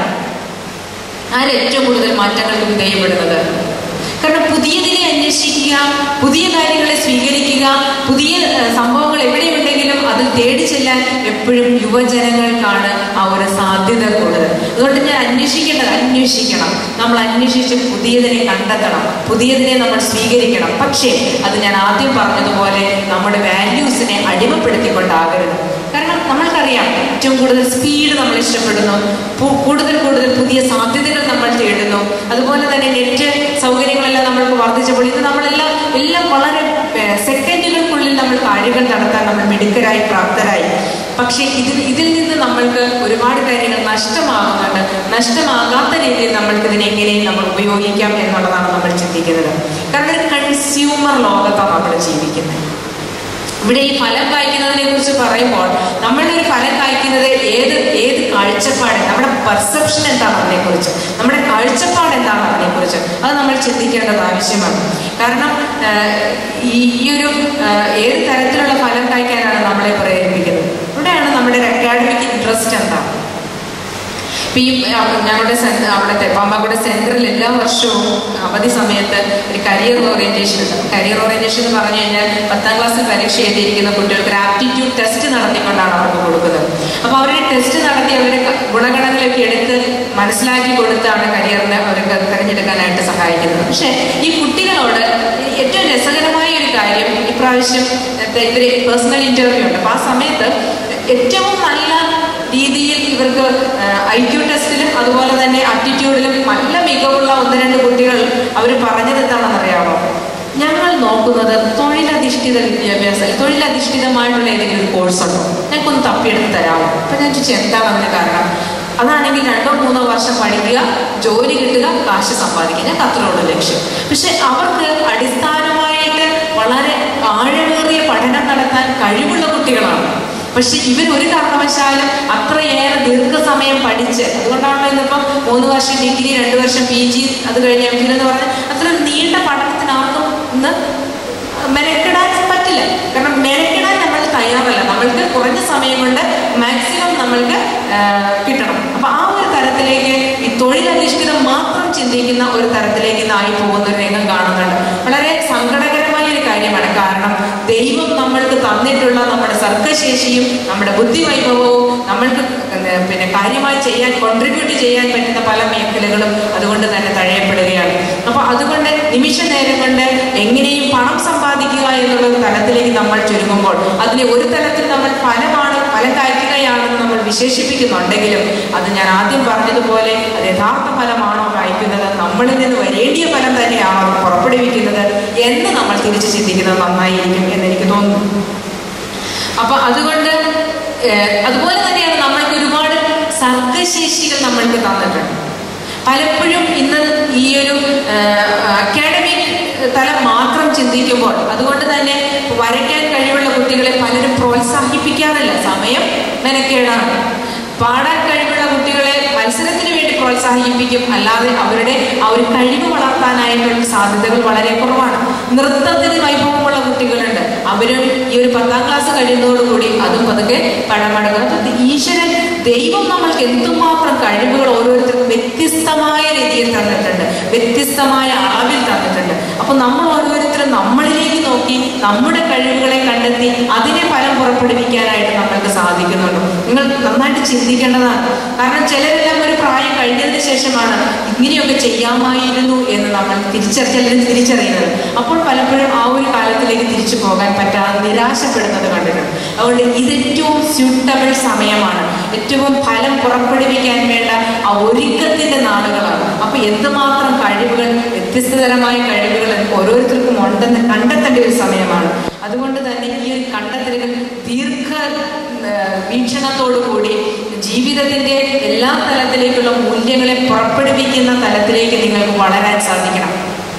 ആര് ഏറ്റവും കൂടുതൽ മാറ്റങ്ങൾക്ക് വിധേയപ്പെടുന്നത്? കാരണം പുതിയതിനെ അന്വേഷിക്കുക, പുതിയ കാര്യങ്ങളെ സ്വീകരിക്കുക, പുതിയ സംഭവങ്ങൾ എവിടെയുണ്ടെങ്കിലും അതിൽ തേടി ചെല്ലാൻ എപ്പോഴും യുവജനങ്ങൾക്കാണ് ആ ഒരു സാധ്യത കൂടുതൽ. അതുകൊണ്ട് ഞാൻ അന്വേഷിക്കേണ്ടത് അന്വേഷിക്കണം, നമ്മൾ അന്വേഷിച്ച് പുതിയതിനെ കണ്ടെത്തണം, പുതിയതിനെ നമ്മൾ സ്വീകരിക്കണം. പക്ഷേ അത് ഞാൻ ആദ്യം പറഞ്ഞതുപോലെ നമ്മുടെ വാല്യൂസിനെ അടിമപ്പെടുത്തിക്കൊണ്ടാകരുത്. കാരണം നമ്മൾക്കറിയാം ഏറ്റവും കൂടുതൽ സ്പീഡ് നമ്മൾ ഇഷ്ടപ്പെടുന്നു, കൂടുതൽ കൂടുതൽ പുതിയ സാധ്യതകൾ നമ്മൾ തേടുന്നു. അതുപോലെ തന്നെ നെറ്റ് സൗകര്യങ്ങളെല്ലാം നമ്മൾക്ക് വർദ്ധിച്ചപ്പോൾ ഇത് നമ്മളെല്ലാം എല്ലാം വളരെ സെക്കൻഡുകൾക്കുള്ളിൽ നമ്മൾ കാര്യങ്ങൾ നടത്താൻ നമ്മൾ മിടുക്കരായി പ്രാപ്തരായി. പക്ഷേ ഇതിൽ ഇതിൽ നിന്ന് നമ്മൾക്ക് ഒരുപാട് കാര്യങ്ങൾ നഷ്ടമാകുന്നുണ്ട്. നഷ്ടമാകാത്ത രീതിയിൽ നമ്മൾക്ക് ഇതിനെ എങ്ങനെയും നമ്മൾ ഉപയോഗിക്കാം എന്നുള്ളതാണ് നമ്മൾ ചിന്തിക്കുന്നത്. കാരണം ഒരു കൺസ്യൂമർ ലോകത്താണ് നമ്മൾ ജീവിക്കുന്നത്. ഇവിടെ ഈ ഫലം കായ്ക്കുന്നതിനെ കുറിച്ച് പറയുമ്പോൾ നമ്മളൊരു ഫലം കായ്ക്കുന്നത് ഏത് ഏത് കാഴ്ചപ്പാട്, നമ്മുടെ പെർസെപ്ഷൻ എന്താണ് അതിനെക്കുറിച്ച്, നമ്മുടെ കാഴ്ചപ്പാട് എന്താണ് അതിനെക്കുറിച്ച്, അത് നമ്മൾ ചിന്തിക്കേണ്ടത് ആവശ്യമാണ്. കാരണം ഈ ഒരു ഏത് തരത്തിലുള്ള ഫലം കായ്ക്കാനാണ് നമ്മളെ പ്രേരിപ്പിക്കുന്നത്? ഇവിടെയാണ് നമ്മുടെ ഒരു അക്കാഡമിക് ഇൻട്രസ്റ്റ് എന്താണ്. ഇപ്പം ഈ ഞങ്ങളുടെ അവിടുത്തെ പാമ്പാക്കുട സെൻറ്ററിൽ എല്ലാ വർഷവും അവധി സമയത്ത് ഒരു കരിയർ ഓറിയൻറ്റേഷൻ ഉണ്ട്. കരിയർ ഓറിയൻറ്റേഷൻ എന്ന് പറഞ്ഞു കഴിഞ്ഞാൽ പത്താം ക്ലാസ്സിൽ പരീക്ഷ എഴുതിയിരിക്കുന്ന കുട്ടികൾക്ക് ഒരു ആപ്റ്റിറ്റ്യൂഡ് ടെസ്റ്റ് നടത്തിക്കൊണ്ടാണ് അവർക്ക് കൊടുക്കുന്നത്. അപ്പോൾ അവരുടെ ടെസ്റ്റ് നടത്തി അവരുടെ ഗുണഗണങ്ങളൊക്കെ എടുത്ത് മനസ്സിലാക്കി കൊടുത്താണ് കരിയറിനെ അവർക്ക് തിരഞ്ഞെടുക്കാനായിട്ട് സഹായിക്കുന്നത്. പക്ഷേ ഈ കുട്ടികളോട് ഏറ്റവും രസകരമായ ഒരു കാര്യം, ഇപ്രാവശ്യം ഇവർ പേഴ്സണൽ ഇൻ്റർവ്യൂ ഉണ്ട്. അപ്പോൾ ആ സമയത്ത് ഏറ്റവും നല്ല രീതിയിൽ ഇവർക്ക് ഐ ക്യു ടെസ്റ്റിലും അതുപോലെ തന്നെ ആപ്റ്റിറ്റ്യൂഡിലും നല്ല മികവുള്ള ഒന്ന് രണ്ട് കുട്ടികൾ അവർ പറഞ്ഞത് എന്താണെന്നറിയാമോ? ഞങ്ങൾ നോക്കുന്നത് തൊഴിലധിഷ്ഠിത വിദ്യാഭ്യാസം, തൊഴിലധിഷ്ഠിതമായിട്ടുള്ള ഏതെങ്കിലും ഒരു കോഴ്സ് ഉണ്ടോ, ഞങ്ങൾക്കൊന്ന് തപ്പിയെടുത്ത് തരാമോ? അപ്പം ഞാൻ ചോദിച്ചു എന്താണ് അതിന് കാരണം? അതാണെങ്കിൽ രണ്ടോ മൂന്നോ വർഷം പഠിക്കുക, ജോലി കിട്ടുക, കാശ് സമ്പാദിക്കുക, ഞങ്ങൾക്ക് അത്രയുള്ള ലക്ഷ്യം. പക്ഷെ അവർക്ക് അടിസ്ഥാനമായിട്ട് വളരെ ആഴമേറിയ പഠനം നടത്താൻ കഴിവുള്ള കുട്ടികളാണ്. പക്ഷെ ഇവർ ഒരു കാരണവശാലും അത്രയേറെ ദീർഘസമയം പഠിച്ച്, അതുകൊണ്ടാണല്ലോ ഇന്നിപ്പം മൂന്ന് വർഷം ഡിഗ്രി, രണ്ട് വർഷം പി ജി, അത് കഴിഞ്ഞ് എം ഫിൽ എന്ന് പറഞ്ഞാൽ അത്ര നീണ്ട പഠനത്തിനാർക്കും ഇന്ന് മെനക്കെടാൻ പറ്റില്ല. കാരണം മെനക്കെടാൻ നമ്മൾ തയ്യാറല്ല. നമ്മൾക്ക് കുറഞ്ഞ സമയം കൊണ്ട് മാക്സിമം നമ്മൾക്ക് കിട്ടണം. അപ്പൊ ആ ഒരു തരത്തിലേക്ക് ഈ തൊഴിലധിഷ്ഠിതം മാത്രം ചിന്തിക്കുന്ന ഒരു തരത്തിലേക്ക് നായി പോകുന്ന ഒരു രംഗം കാണുന്നുണ്ട്. വളരെ സങ്കടകരമായ ഒരു കാര്യമാണ്. കാരണം ദൈവം നമ്മൾക്ക് തന്നിട്ടുള്ള നമ്മുടെ സർഗശേഷിയും നമ്മുടെ ബുദ്ധിവൈഭവവും നമ്മൾക്ക് പിന്നെ കാര്യമായി ചെയ്യാൻ കോൺട്രിബ്യൂട്ട് ചെയ്യാൻ പറ്റുന്ന പല മേഖലകളും അതുകൊണ്ട് തന്നെ തഴയപ്പെടുകയാണ്. അപ്പൊ അതുകൊണ്ട് നിമിഷ നേരം കൊണ്ട് എങ്ങനെയും പണം സമ്പാദിക്കുക എന്നുള്ള തലത്തിലേക്ക് നമ്മൾ ചുരുങ്ങുമ്പോൾ അതിലെ ഒരു തലത്തിൽ നമ്മൾ ഫലമാണ് ഫലം കായ്ക്കുകയാണെന്ന് നമ്മൾ വിശേഷിപ്പിക്കുന്നുണ്ടെങ്കിലും അത് ഞാൻ ആദ്യം പറഞ്ഞതുപോലെ അത് യഥാർത്ഥ ഫലമാണോ കായ്ക്കുന്നത്, നമ്മളിൽ നിന്ന് വരേണ്ടിയ ഫലം തന്നെയാണോ അത് പുറപ്പെടുവിക്കുന്നത് എന്ന് നമ്മൾ തിരിച്ചു ചിന്തിക്കുന്നത് നന്നായിരിക്കും എന്നെനിക്ക് തോന്നുന്നു. അപ്പൊ അതുകൊണ്ട് അതുപോലെ തന്നെയാണ് നമ്മൾക്ക് ഒരുപാട് സർഗശേഷികൾ നമ്മൾക്ക് തന്നിട്ടുണ്ട്. പലപ്പോഴും ഇന്ന് ഈ ഒരു അക്കാഡമിക് തലം മാത്രം ചിന്തിക്കുമ്പോൾ അതുകൊണ്ട് തന്നെ വരയ്ക്കാൻ കഴിവുള്ള കുട്ടികളെ പലരും പ്രോത്സാഹിപ്പിക്കാറില്ല. സമയം മെനക്കേടാണ്. പാടാൻ കഴിവുള്ള കുട്ടികളെ മത്സരത്തിന് വേണ്ടി പ്രോത്സാഹിപ്പിക്കും, അല്ലാതെ അവരുടെ ആ ഒരു കഴിവ് വളർത്താനായിട്ടുള്ള സാധ്യതകൾ വളരെ കുറവാണ്. നൃത്തത്തിന് വൈഭവമുള്ള കുട്ടികളുണ്ട്, അവരും ഈ ഒരു പത്താം ക്ലാസ് കഴിയുന്നതോടുകൂടി അതും പതുക്കെ പഴമടങ്ങും. ഈശ്വരൻ ദൈവം നമ്മൾക്ക് എന്തുമാത്രം കഴിവുകൾ ഓരോരുത്തർക്കും വ്യത്യസ്തമായ രീതിയിൽ തന്നിട്ടുണ്ട്, വ്യത്യസ്തമായ അളവിൽ തന്നിട്ടുണ്ട്. അപ്പൊ നമ്മൾ ഓരോരുത്തരും നമ്മളിലേക്ക് നോക്കി നമ്മുടെ കഴിവുകളെ കണ്ടെത്തി അതിനെ ഫലം പുറപ്പെടുവിക്കാനായിട്ട് നമ്മൾക്ക് സാധിക്കുന്നുണ്ട്. നിങ്ങൾ നന്നായിട്ട് ചിന്തിക്കേണ്ടതാണ്. കാരണം ചിലരെല്ലാം ഒരു പ്രായം കഴിഞ്ഞതിന് ശേഷമാണ് ഇങ്ങനെയൊക്കെ ചെയ്യാമായിരുന്നു എന്ന് നമ്മൾ തിരിച്ചറിഞ്ഞ തിരിച്ചറിയുന്നത്. അപ്പോൾ പലപ്പോഴും ആ ഒരു കാലത്തിലേക്ക് തിരിച്ചു പോകാൻ പറ്റാതെ നിരാശപ്പെടുന്നത് കണ്ടിട്ടുണ്ട്. അതുകൊണ്ട് ഇത് ഏറ്റവും സ്യൂട്ടബിൾ സമയമാണ്, ഏറ്റവും ഫലം പുറപ്പെടുവിക്കാൻ വേണ്ട ആ ഒരുക്കത്തിന്റെ നാളുകളാണ്. അപ്പൊ എന്തുമാത്രം കഴിവുകൾ, വ്യത്യസ്തതരമായ കഴിവുകൾ ഓരോരുത്തർക്കും ഉണ്ടെന്ന് കണ്ടെത്തേണ്ട ഒരു സമയമാണ്. അതുകൊണ്ട് തന്നെ ഈ ഒരു കണ്ടെത്തലുകൾ ദീർഘ വീക്ഷണത്തോടുകൂടി ജീവിതത്തിന്റെ എല്ലാ തലത്തിലേക്കുള്ള മൂല്യങ്ങളെ പുറപ്പെടുവിക്കുന്ന തലത്തിലേക്ക് നിങ്ങൾക്ക് വളരാൻ സാധിക്കണം.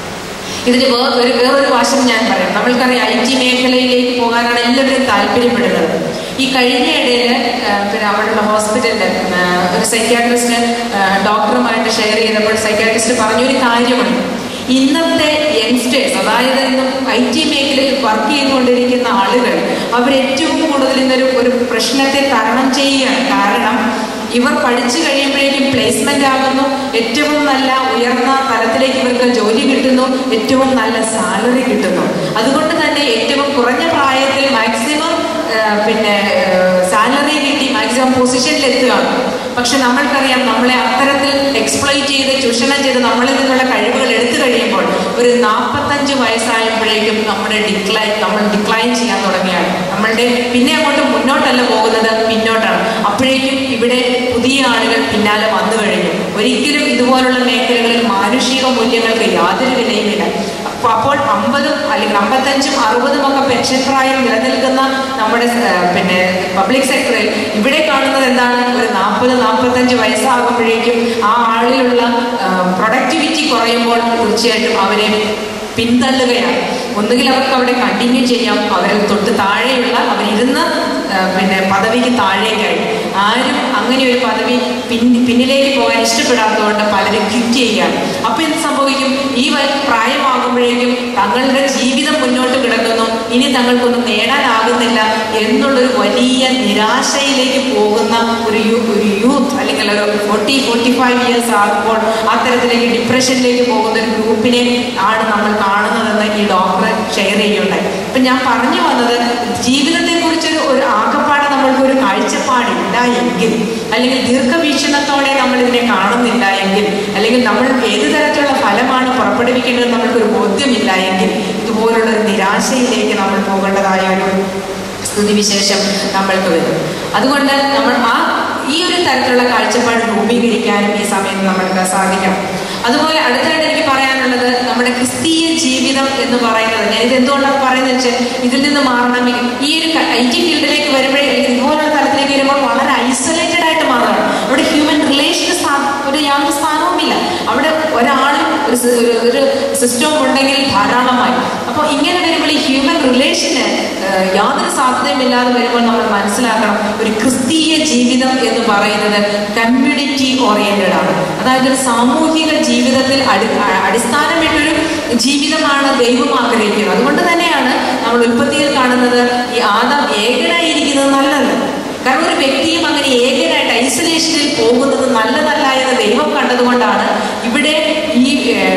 ഇതിന് ഒരു വേറൊരു വശം ഞാൻ പറയാം. നമ്മൾക്കറിയാം, ഐ ടി മേഖലയിലേക്ക് പോകാനാണ് എല്ലാവരും താല്പര്യപ്പെടുന്നത്. ഈ കഴിഞ്ഞ ഇടയിൽ പിന്നെ അവിടെയുള്ള ഹോസ്പിറ്റലിൽ ഒരു സൈക്യാട്രിസ്റ്റ് ഡോക്ടറുമായിട്ട് ഷെയർ ചെയ്തപ്പോൾ സൈക്യാട്രിസ്റ്റ് പറഞ്ഞൊരു കാര്യമുണ്ട്. ഇന്നത്തെ യങ്സ്റ്റേഴ്സ്, അതായത് ഇന്ന് ഐ ടി മേഖലയിൽ വർക്ക് ചെയ്തുകൊണ്ടിരിക്കുന്ന ആളുകൾ, അവരേറ്റവും കൂടുതൽ ഇന്നൊരു ഒരു പ്രശ്നത്തെ തരണം ചെയ്യുകയാണ്. കാരണം ഇവർ പഠിച്ചു കഴിയുമ്പോഴേക്കും പ്ലേസ്മെന്റ് ആകുന്നു, ഏറ്റവും നല്ല ഉയർന്ന തലത്തിലേക്ക് ഇവർക്ക് ജോലി കിട്ടുന്നു, ഏറ്റവും നല്ല സാലറി കിട്ടുന്നു. അതുകൊണ്ട് തന്നെ ഏറ്റവും കുറഞ്ഞ പ്രായത്തിൽ മാക്സിമം പിന്നെ സാലറി കിട്ടി മാക്സിമം പൊസിഷനിൽ എത്തുകയാണ്. പക്ഷെ നമ്മൾക്കറിയാം, നമ്മളെ അത്തരത്തിൽ എക്സ്പ്ലോയിറ്റ് ചെയ്ത് ചൂഷണം ചെയ്ത് നമ്മളിൽ നിന്നുള്ള കഴിവുകൾ എടുത്തു കഴിയുമ്പോൾ ഒരു നാൽപ്പത്തഞ്ച് വയസ്സായപ്പോഴേക്കും നമ്മുടെ ഡിക്ലൈൻ നമ്മൾ ഡിക്ലൈൻ ചെയ്യാൻ തുടങ്ങിയാണ്. നമ്മളുടെ പിന്നെ അങ്ങോട്ട് മുന്നോട്ടല്ല പോകുന്നത്, പിന്നോട്ടാണ്. അപ്പോഴേക്കും ഇവിടെ പുതിയ ആളുകൾ പിന്നാലെ വന്നു കഴിഞ്ഞു. ഒരിക്കലും ഇതുപോലുള്ള മേഖലകളിൽ മാനുഷിക മൂല്യങ്ങൾക്ക് യാതൊരു വിലയുമില്ല. അപ്പോൾ അമ്പതും അല്ലെങ്കിൽ അമ്പത്തഞ്ചും അറുപതും ഒക്കെ പെൻഷൻ പ്രായം നിലനിൽക്കുന്ന നമ്മുടെ പിന്നെ പബ്ലിക് സെക്ടറിൽ ഇവിടെ കാണുന്നത് എന്താണ്? ഒരു നാൽപ്പത് നാൽപ്പത്തഞ്ച് വയസ്സാകുമ്പോഴേക്കും ആ ആളിലുള്ള പ്രൊഡക്ടിവിറ്റി കുറയുമ്പോൾ തീർച്ചയായിട്ടും അവരെ പിന്തള്ളുകയാണ്. ഒന്നുകിൽ അവർക്ക് അവിടെ കണ്ടിന്യൂ ചെയ്യാം, അവരിൽ തൊട്ട് താഴെയുള്ള അവരിരുന്ന പിന്നെ പദവിക്ക് താഴേക്കായി. ആരും അങ്ങനെ ഒരു പദവി പിൻ പിന്നിലേക്ക് പോകാൻ ഇഷ്ടപ്പെടാത്തതുകൊണ്ട് പലരും ക്വിറ്റ് ചെയ്യുകയാണ്. അപ്പൊ എന്ത് സംഭവിക്കും? ഈ പ്രായമാകുമ്പോഴേക്കും തങ്ങളുടെ ജീവിതം മുന്നോട്ട് കിടക്കുന്നു, ഇനി തങ്ങൾക്കൊന്നും നേടാനാകുന്നില്ല എന്നുള്ളൊരു വലിയ നിരാശയിലേക്ക് പോകുന്ന ഒരു യൂ ഒരു യൂത്ത് അല്ലെങ്കിൽ ഒരു ഫോർട്ടി ഫോർട്ടി ഫൈവ് ഇയേഴ്സ് ആകുമ്പോൾ അത്തരത്തിലേക്ക് ഡിപ്രഷനിലേക്ക് പോകുന്ന ഒരു ഗ്രൂപ്പിനെ ആണ് നമ്മൾ കാണുന്നതെന്ന് ഈ ഡോക്ടർ ഷെയർ ചെയ്യുകയുണ്ടായി. അപ്പൊ ഞാൻ പറഞ്ഞു വന്നത്, ജീവിതത്തെ കുറിച്ചൊരു ഒരു ആകപ്പാട് നമ്മൾക്ക് ഒരു കാഴ്ചപ്പാടില്ല എങ്കിൽ, അല്ലെങ്കിൽ ദീർഘവീക്ഷണത്തോടെ നമ്മൾ ഇതിനെ കാണുന്നില്ല എങ്കിൽ, അല്ലെങ്കിൽ നമ്മൾ ഏത് തരത്തിലുള്ള ഫലമാണ് പുറപ്പെടുവിക്കേണ്ടത് നമ്മൾക്കൊരു ബോധ്യമില്ല എങ്കിൽ, ഇതുപോലുള്ള ഒരു നിരാശയിലേക്ക് നമ്മൾ പോകേണ്ടതായ ഒരു സ്ഥിതിവിശേഷം നമ്മൾക്ക് വരും. അതുകൊണ്ട് നമ്മൾ ആ ഈ ഒരു തരത്തിലുള്ള കാഴ്ചപ്പാട് രൂപീകരിക്കാനും ഈ സമയത്ത് നമ്മൾക്ക് സാധിക്കണം. അതുപോലെ അടുത്തായിട്ട് എനിക്ക് പറയാനുള്ളത്, നമ്മുടെ ക്രിസ്തീയ ജീവിതം എന്ന് പറയുന്നത്, ഞാൻ ഇത് എന്തുകൊണ്ടാണ് പറയുന്നത് വെച്ചാൽ, ഇതിൽ നിന്ന് മാറണമെങ്കിൽ ഈ ഒരു ഐ ടി ഫീൽഡിലേക്ക് വരുമ്പോഴേ ഇതുപോലുള്ള തലത്തിലേക്ക് വരുമ്പോൾ വളരെ ഐസൊലേറ്റഡ് ആയിട്ട് മാറുകയാണ്. അവിടെ ഹ്യൂമൻ റിലേഷന് ഒരു യാതൊരു സ്ഥാനവുമില്ല. അവിടെ ഒരാളും ഒരു സിസ്റ്റവും ഉണ്ടെങ്കിൽ ധാരാളമായി. അപ്പോൾ ഇങ്ങനെ വരുമ്പോൾ ഈ ഹ്യൂമൻ റിലേഷന് യാതൊരു സാധ്യതയുമില്ലാതെ വരുമ്പോൾ നമ്മൾ മനസ്സിലാക്കണം, ഒരു ക്രിസ്തീയ ജീവിതം എന്ന് പറയുന്നത് കമ്മ്യൂണിറ്റി ഓറിയന്റഡ് ആണ്. അതായത് ഒരു സാമൂഹിക ജീവിതത്തിൽ അടി അടിസ്ഥാനമായിട്ടൊരു ജീവിതമാണ് ദൈവം ആഗ്രഹിക്കുന്നത്. അതുകൊണ്ട് തന്നെയാണ് നമ്മൾ ഉൽപ്പത്തിയിൽ കാണുന്നത് ഈ ആദാം ഏകനായിരിക്കുന്നത് നല്ലത്. കാരണം ഒരു വ്യക്തിയും അങ്ങനെ ഏകനായിട്ട് ഐസൊലേഷനിൽ പോകുന്നത് നല്ലതല്ല എന്ന് ദൈവം കണ്ടതുകൊണ്ടാണ് ഇവിടെ ഈ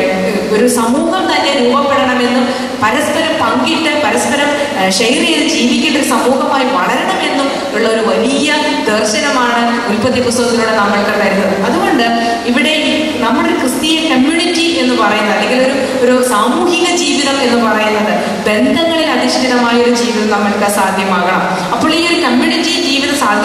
ഒരു സമൂഹം തന്നെ രൂപപ്പെടണമെന്നും പരസ്പരം പങ്കിട്ട് പരസ്പരം ഷെയർ ചെയ്ത് ജീവിക്കേണ്ട ഒരു സമൂഹമായി വളരണമെന്നും ഉള്ള ഒരു വലിയ ദർശനമാണ് ഉൽപ്പത്തി പുസ്തകത്തിലൂടെ നമ്മൾക്ക് തരുന്നത്. അതുകൊണ്ട് ഇവിടെ നമ്മുടെ ക്രിസ്തീയ കമ്മ്യൂണിറ്റി എന്ന് പറയുന്നത്, അല്ലെങ്കിൽ ഒരു ഒരു സാമൂഹിക ജീവിതം എന്ന് പറയുന്നത് ബന്ധങ്ങളിൽ അധിഷ്ഠിതമായ ഒരു ജീവിതം നമ്മൾക്ക് സാധ്യമാകണം. അപ്പോൾ ഈ ഒരു കമ്മ്യൂണിറ്റി ജീവിതം സാധ്യ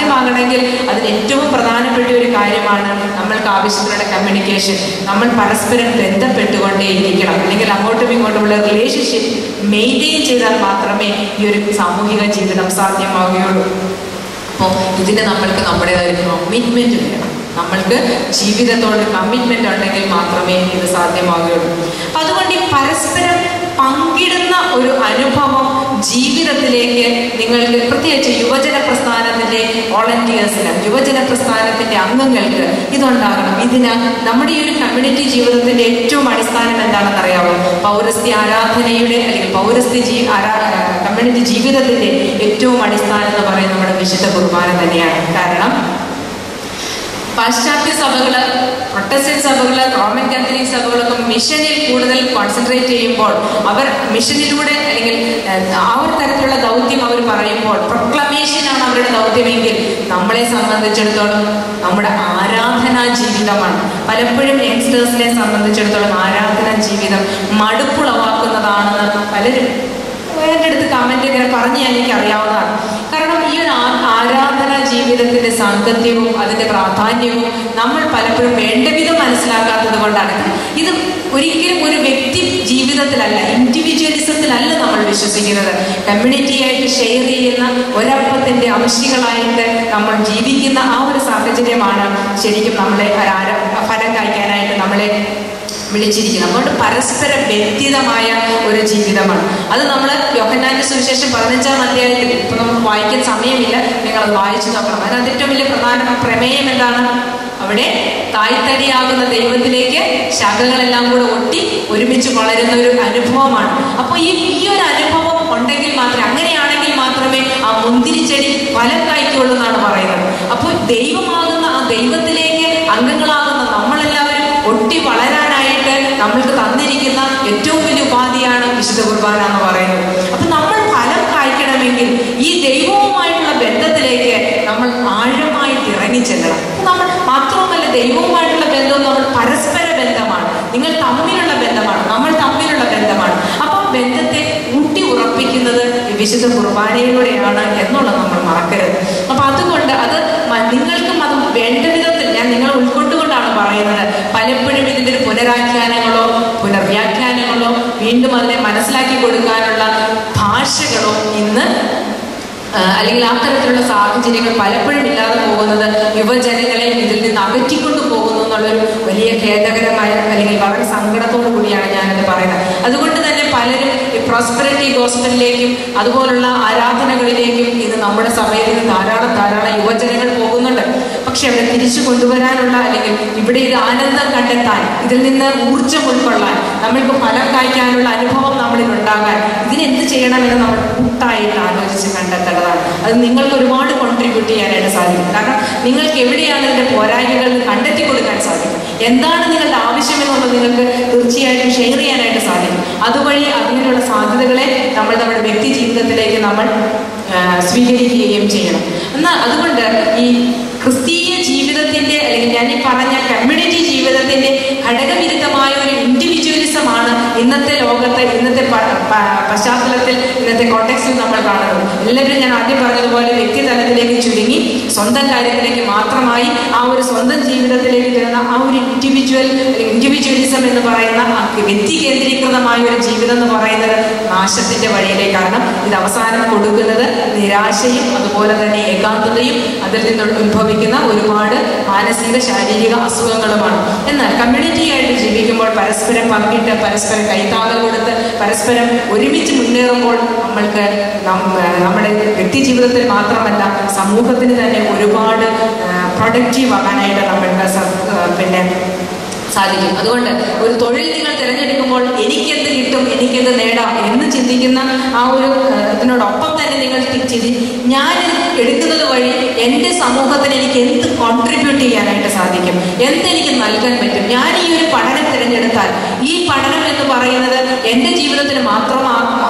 ആവശ്യത്തിനുള്ള കമ്മ്യൂണിക്കേഷൻ, നമ്മൾ പരസ്പരം ബന്ധപ്പെട്ടുകൊണ്ടേയിരിക്കണം. അല്ലെങ്കിൽ അങ്ങോട്ടും ഇങ്ങോട്ടുമുള്ള റിലേഷൻഷിപ്പ് മെയിൻറ്റെയിൻ ചെയ്താൽ മാത്രമേ ഈ ഒരു സാമൂഹിക ജീവിതം സാധ്യമാവുകയുള്ളൂ. അപ്പോൾ ഇതിന് നമ്മൾക്ക് നമ്മുടേതായ കമ്മിറ്റ്മെൻറ്റ് വേണം. നമ്മൾക്ക് ജീവിതത്തോട് കമ്മിറ്റ്മെൻ്റ് ഉണ്ടെങ്കിൽ മാത്രമേ ഇത് സാധ്യമാവുകയുള്ളൂ. അപ്പം അതുകൊണ്ട് ഈ പരസ്പരം പങ്കിടുന്ന ഒരു അനുഭവം ജീവിതത്തിലേക്ക് നിങ്ങൾക്ക്, പ്രത്യേകിച്ച് യുവജന പ്രസ്ഥാനത്തിൻ്റെ വോളണ്ടിയേഴ്സിന്, യുവജന പ്രസ്ഥാനത്തിൻ്റെ അംഗങ്ങൾക്ക് ഇതുണ്ടാകണം. ഇതിന് നമ്മുടെ ഈ ഒരു കമ്മ്യൂണിറ്റി ജീവിതത്തിൻ്റെ ഏറ്റവും അടിസ്ഥാനം എന്താണെന്ന് അറിയാമോ? പൗരസ്ത്യ ആരാധനയുടെ അല്ലെങ്കിൽ പൗരസ്ത്യ ജീ ആരാ കമ്മ്യൂണിറ്റി ജീവിതത്തിൻ്റെ ഏറ്റവും അടിസ്ഥാനം എന്ന് പറയുന്നത് നമ്മുടെ വിശുദ്ധ കുർബാന തന്നെയാണ്. കാരണം പാശ്ചാത്യ സഭകള്, പ്രൊട്ടസ്റ്റന്റ് സഭകള്, റോമൻ കാത്തലിക് സഭകളൊക്കെ മിഷനിൽ കൂടുതൽ കോൺസെൻട്രേറ്റ് ചെയ്യുമ്പോൾ, അവർ മിഷനിലൂടെ അല്ലെങ്കിൽ ആ ഒരു തരത്തിലുള്ള ദൗത്യം അവർ പറയുമ്പോൾ പ്രൊക്ലമേഷനാണ് അവരുടെ ദൗത്യമെങ്കിൽ നമ്മളെ സംബന്ധിച്ചിടത്തോളം നമ്മുടെ ആരാധനാ ജീവിതമാണ്. പലപ്പോഴും യങ്സ്റ്റേഴ്സിനെ സംബന്ധിച്ചിടത്തോളം ആരാധനാ ജീവിതം മടുപ്പുളവാക്കുന്നതാണെന്ന് പലരും എൻ്റെ അടുത്ത് കമന്റ് ഇങ്ങനെ പറഞ്ഞ് എനിക്ക് അറിയാവുന്നതാണ്. കാരണം ഈ ഒരു ആരാധനാ ജീവിതത്തിന്റെ സാങ്കത്യവും അതിന്റെ പ്രാധാന്യവും നമ്മൾ പലപ്പോഴും വേണ്ട വിധം മനസ്സിലാക്കാത്തത് കൊണ്ടാണ്. ഇത് ഒരിക്കലും ഒരു വ്യക്തി ജീവിതത്തിലല്ല, ഇൻഡിവിജ്വലിസത്തിലല്ല നമ്മൾ വിശ്വസിക്കുന്നത്. കമ്മ്യൂണിറ്റിയായിട്ട് ഷെയർ ചെയ്യുന്ന ഒരപ്പത്തിന്റെ അംശികളായിട്ട് നമ്മൾ ജീവിക്കുന്ന ആ ഒരു സാഹചര്യമാണ് ശരിക്കും നമ്മളെ ഫലം കായ്ക്കാനായിട്ട് നമ്മളെ വിളിച്ചിരിക്കുന്നത്. അതുകൊണ്ട് പരസ്പര ബന്ധിതമായ ഒരു ജീവിതമാണ് അത്. നമ്മൾ യോഹന്നാന്റെ സുവിശേഷം പതിനഞ്ചാം അധ്യായത്തിൽ, ഇപ്പൊ നമുക്ക് വായിക്കാൻ സമയമില്ല, നിങ്ങൾ അത് വായിച്ചു നോക്കണം. അതിനകത്ത് ഏറ്റവും വലിയ പ്രധാന പ്രമേയം എന്താണ്? അവിടെ തായ്തടിയാകുന്ന ദൈവത്തിലേക്ക് ശാഖകളെല്ലാം കൂടെ ഒട്ടി ഒരുമിച്ച് വളരുന്ന ഒരു അനുഭവമാണ്. അപ്പൊ ഈ ഈ ഒരു അനുഭവം ഉണ്ടെങ്കിൽ മാത്രമേ, അങ്ങനെയാണെങ്കിൽ മാത്രമേ ആ മുന്തിരിച്ചെടി ഫലം കായ്ക്കുള്ളൂ എന്നാണ് പറയുന്നത്. അപ്പോൾ ദൈവമാകുന്ന ആ ദൈവത്തിലേക്ക് അംഗങ്ങളാകുന്ന നമ്മളെല്ലാവരും ഒട്ടി വളരാനായിട്ട് നമ്മൾക്ക് തന്നിരിക്കുന്ന ഏറ്റവും വലിയ ഉപാധിയാണ് വിശുദ്ധ കുർബാന എന്ന് പറയുന്നത്. അപ്പൊ നമ്മൾ ഫലം കായ്ക്കണമെങ്കിൽ ഈ ദൈവവുമായിട്ടുള്ള ബന്ധത്തിലേക്ക് നമ്മൾ ആഴമായിട്ട് ഇറങ്ങിച്ചെല്ലണം. നമ്മൾ മാത്രവുമല്ല, ദൈവവുമായിട്ടുള്ള ബന്ധവും നമ്മൾ പരസ്പര ബന്ധമാണ്, നിങ്ങൾ തമ്മിലുള്ള ബന്ധമാണ്, നമ്മൾ തമ്മിലുള്ള ബന്ധമാണ്. അപ്പൊ ബന്ധത്തെ ഊട്ടി ഉറപ്പിക്കുന്നത് വിശുദ്ധ കുർബാനയിലൂടെയാണ് എന്നുള്ളത് നമ്മൾ മറക്കരുത്. അപ്പൊ അതുകൊണ്ട് അത് നിങ്ങൾക്കും അത് വേണ്ട വിധത്തിൽ ഞാൻ നിങ്ങൾ ഉൾക്കൊണ്ടുകൊണ്ടാണ് പറയുന്നത്. പലപ്പോഴും ഇതിൻ്റെ ഒരു പുനരാഖ്യാനങ്ങളോ പുനർവ്യാഖ്യാനങ്ങളോ വീണ്ടും അതിനെ മനസ്സിലാക്കി കൊടുക്കാനുള്ള ഭാഷകളോ ഇന്ന് അല്ലെങ്കിൽ ആ തരത്തിലുള്ള സാഹചര്യങ്ങൾ പലപ്പോഴും ഇല്ലാതെ പോകുന്നത് യുവജനങ്ങളെ ഇതിൽ നിന്ന് അകറ്റിക്കൊണ്ടു പോകുന്നു എന്നുള്ളൊരു വലിയ ഖേദകരമായ അല്ലെങ്കിൽ വളരെ സങ്കടത്തോടു കൂടിയാണ് ഞാനത് പറയുന്നത്. അതുകൊണ്ട് തന്നെ പലരും ഈ പ്രോസ്പെരിറ്റി ഗോസ്പലിലേക്കും അതുപോലുള്ള ആരാധനകളിലേക്കും ഇന്ന് നമ്മുടെ സഭയിൽ നിന്ന് ധാരാളം ധാരാളം യുവജനങ്ങൾ പോകുന്നുണ്ട്. പക്ഷെ അവരെ തിരിച്ചു കൊണ്ടുവരാനുള്ള അല്ലെങ്കിൽ ഇവിടെ ഇത് ആനന്ദം കണ്ടെത്താൻ, ഇതിൽ നിന്ന് ഊർജ്ജം ഉൾക്കൊള്ളാൻ, നമ്മൾക്ക് ഫലം കായ്ക്കാനുള്ള അനുഭവം നമ്മളിൽ ഉണ്ടാകാൻ ഇതിനെന്ത് ചെയ്യണമെന്ന് നമ്മൾ കൂട്ടായിട്ട് ആലോചിച്ച് കണ്ടെത്തേണ്ടതാണ്. അത് നിങ്ങൾക്ക് ഒരുപാട് കോൺട്രിബ്യൂട്ട് ചെയ്യാനായിട്ട് സാധിക്കും. കാരണം നിങ്ങൾക്ക് എവിടെയാണ് ഇതിന്റെ പോരായ്മകൾ കണ്ടെത്തി കൊടുക്കാൻ സാധിക്കും, എന്താണ് നിങ്ങളുടെ ആവശ്യമെന്നുള്ളത് നിങ്ങൾക്ക് തീർച്ചയായിട്ടും ഷെയർ ചെയ്യാനായിട്ട് സാധിക്കും. അതുവഴി അങ്ങനെയുള്ള സാധ്യതകളെ നമ്മൾ നമ്മുടെ വ്യക്തി ജീവിതത്തിലേക്ക് നമ്മൾ സ്വീകരിക്കുകയും ചെയ്യണം. എന്നാൽ അതുകൊണ്ട് ഈ ക്രിസ്തീയ ജീവിതത്തിന്റെ അല്ലെങ്കിൽ ഞാൻ ഈ പറഞ്ഞ കമ്മ്യൂണിറ്റി ജീവിതത്തിന്റെ ഘടകവിരുദ്ധമായ ഒരു ഇൻഡിവിജ്വലിസമാണ് ഇന്നത്തെ ലോകത്ത്, ഇന്നത്തെ പശ്ചാത്തലത്തിൽ, ഇന്നത്തെ കോണ്ടെക്സ്റ്റിൽ നമ്മൾ കാണുന്നത്. എല്ലാവരും ഞാൻ ആദ്യം പറഞ്ഞതുപോലെ വ്യക്തിതലത്തിലേക്ക് ചുരുങ്ങി സ്വന്തം കാര്യത്തിലേക്ക് മാത്രമായി ആ ഒരു സ്വന്തം ജീവിതത്തിലേക്ക് വരുന്ന ആ ഒരു ഇൻഡിവിജ്വൽ ഇൻഡിവിജ്വലിസം എന്ന് പറയുന്ന വ്യക്തി കേന്ദ്രീകൃതമായ ഒരു ജീവിതം എന്ന് പറയുന്നത് നാശത്തിന്റെ വഴിയിലേക്ക്. കാരണം ഇത് അവസാനം കൊടുക്കുന്നത് നിരാശയും അതുപോലെ തന്നെ ഏകാന്തതയും അതിൽ നിന്നുള്ള ഉത്ഭവിക്കുന്ന ഒരുപാട് മാനസിക ശാരീരിക അസുഖങ്ങളുമാണ്. എന്നാൽ കമ്മ്യൂണിറ്റിയായിട്ട് ജീവിക്കുമ്പോൾ പരസ്പരം പങ്കിട്ട് പരസ്പരം കൈത്താളം കൊടുത്ത് പരസ്പരം ഒരുമിച്ച് മുന്നേറുമ്പോൾ നമ്മൾക്ക് നമ്മുടെ വ്യക്തി ജീവിതത്തിൽ മാത്രമല്ല സമൂഹത്തിന് തന്നെ ഒരുപാട് പ്രൊഡക്റ്റീവ് ആകാനായിട്ട് നമ്മൾക്ക് പിന്നെ സാധിക്കും. അതുകൊണ്ട് ഒരു തൊഴിൽ നിങ്ങൾ തിരഞ്ഞെടുക്കുമ്പോൾ എനിക്കെന്ത് കിട്ടും, എനിക്കെന്ത് നേടാം എന്ന് ചിന്തിക്കുന്ന ആ ഒരു ഇതിനോടൊപ്പം തന്നെ നിങ്ങൾ ചിന്തി ഞാൻ എടുക്കുന്നത് വഴി എൻ്റെ സമൂഹത്തിന് എനിക്ക് എന്ത് കോൺട്രിബ്യൂട്ട് ചെയ്യാനായിട്ട് സാധിക്കും, എന്തെനിക്ക് നൽകാൻ പറ്റും. ഞാൻ ഈ ഒരു പഠനം തിരഞ്ഞെടുത്താൽ ഈ പഠനം എന്ന് പറയുന്നത് എൻ്റെ ജീവിതത്തിന് മാത്രം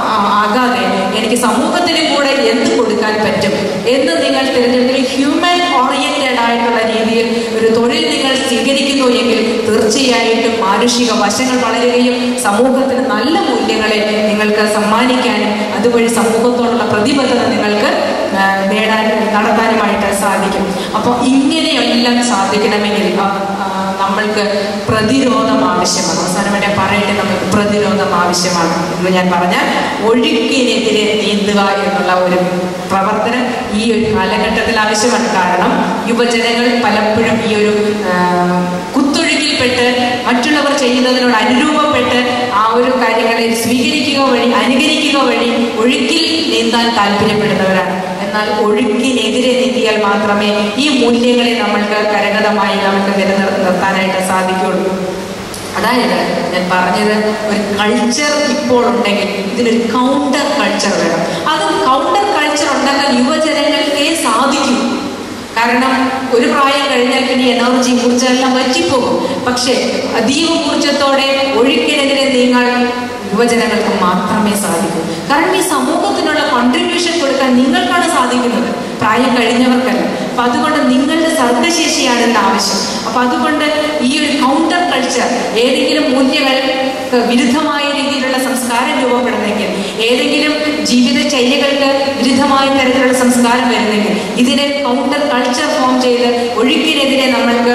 ആകാതെ എനിക്ക് സമൂഹത്തിനും കൂടെ എന്ത് കൊടുക്കാൻ പറ്റും എന്ന് നിങ്ങൾ തിരഞ്ഞെടുക്കുന്ന ഹ്യൂമൻ ഓറിയന്റഡ് ആയിട്ടുള്ള രീതിയിൽ ഒരു തൊഴിൽ നിങ്ങൾ സ്വീകരിക്കുന്നു എങ്കിൽ തീർച്ചയായിട്ടും മാനുഷിക വശങ്ങൾ വളരുകയും സമൂഹത്തിന് നല്ല മൂല്യങ്ങളെ നിങ്ങൾക്ക് സമ്മാനിക്കാനും അതുവഴി സമൂഹത്തോടുള്ള പ്രതിബദ്ധത നിങ്ങൾക്ക് നേടാൻ നടത്താനുമായിട്ട് സാധിക്കും. അപ്പോൾ ഇങ്ങനെയെല്ലാം സാധിക്കണമെങ്കിൽ നമ്മൾക്ക് പ്രതിരോധം ആവശ്യമാണ്. അവസാനമായിട്ട് പറയട്ടെ, നമുക്ക് പ്രതിരോധം ആവശ്യമാണ് എന്ന് ഞാൻ പറഞ്ഞാൽ ഒഴുക്കിനെതിരെ നീന്തുക എന്നുള്ള ഒരു പ്രവർത്തനം ഈ ഒരു കാലഘട്ടത്തിൽ ആവശ്യമാണ്. കാരണം യുവജനങ്ങൾ പലപ്പോഴും ഈ ഒരു കുത്തൊഴുക്കിൽപ്പെട്ട് മറ്റുള്ളവർ ചെയ്യുന്നതിനോട് അനുരൂപപ്പെട്ട് ആ ഒരു കാര്യങ്ങളെ സ്വീകരിക്കുക വഴി അനുകരിക്കുക വഴി ഒഴുക്കിൽ നീന്താൻ താല്പര്യപ്പെടുന്നവരാണ്. എന്നാൽ ഒഴുക്കിനെതിരെ നീന്തിയാൽ മാത്രമേ ഈ മൂല്യങ്ങളെ നമ്മൾക്ക് കരഗതമായി നമുക്ക് നിലനിർത്താനായിട്ട് സാധിക്കുകയുള്ളൂ. അതായത് ഞാൻ പറഞ്ഞത്, ഒരു കൾച്ചർ ഇപ്പോൾ ഉണ്ടെങ്കിൽ ഇതിനൊരു കൗണ്ടർ കൾച്ചർ വേണം. അത് കൗണ്ടർ കൾച്ചർ ഉണ്ടാക്കാൻ യുവജനങ്ങൾക്കേ സാധിക്കും. കാരണം ഒരു പ്രായം കഴിഞ്ഞാൽ പിന്നെ എനർജി ഊർജ്ജമെല്ലാം വറ്റിപ്പോകും. പക്ഷേ അതീവ ഊർജ്ജത്തോടെ ഒഴുക്കിനെതിരെ നീങ്ങാൻ യുവജനങ്ങൾക്ക് മാത്രമേ സാധിക്കൂ. കാരണം ഈ സമൂഹത്തിനുള്ള കോൺട്രിബ്യൂഷൻ കൊടുക്കാൻ നിങ്ങൾക്കാണ് സാധിക്കുന്നത്, പ്രായം കഴിഞ്ഞവർക്കല്ല. അപ്പൊ അതുകൊണ്ട് നിങ്ങളുടെ സർഗശേഷിയാണ് ഇതിന്റെ ആവശ്യം. അപ്പൊ അതുകൊണ്ട് ഈ ഒരു കൗണ്ടർ കൾച്ചർ, ഏതെങ്കിലും മൂല്യങ്ങൾ വിരുദ്ധമായ രീതിയിലുള്ള സംസ്കാരം രൂപപ്പെടുന്നെങ്കിൽ, ഏതെങ്കിലും ജീവിതചര്യകൾക്ക് വിരുദ്ധമായ തരത്തിലുള്ള സംസ്കാരം വരുന്നെങ്കിൽ, ഇതിനെ കൗണ്ടർ കൾച്ചർ ഫോം ചെയ്ത് ഒഴുക്കിനെതിരെ നമ്മൾക്ക്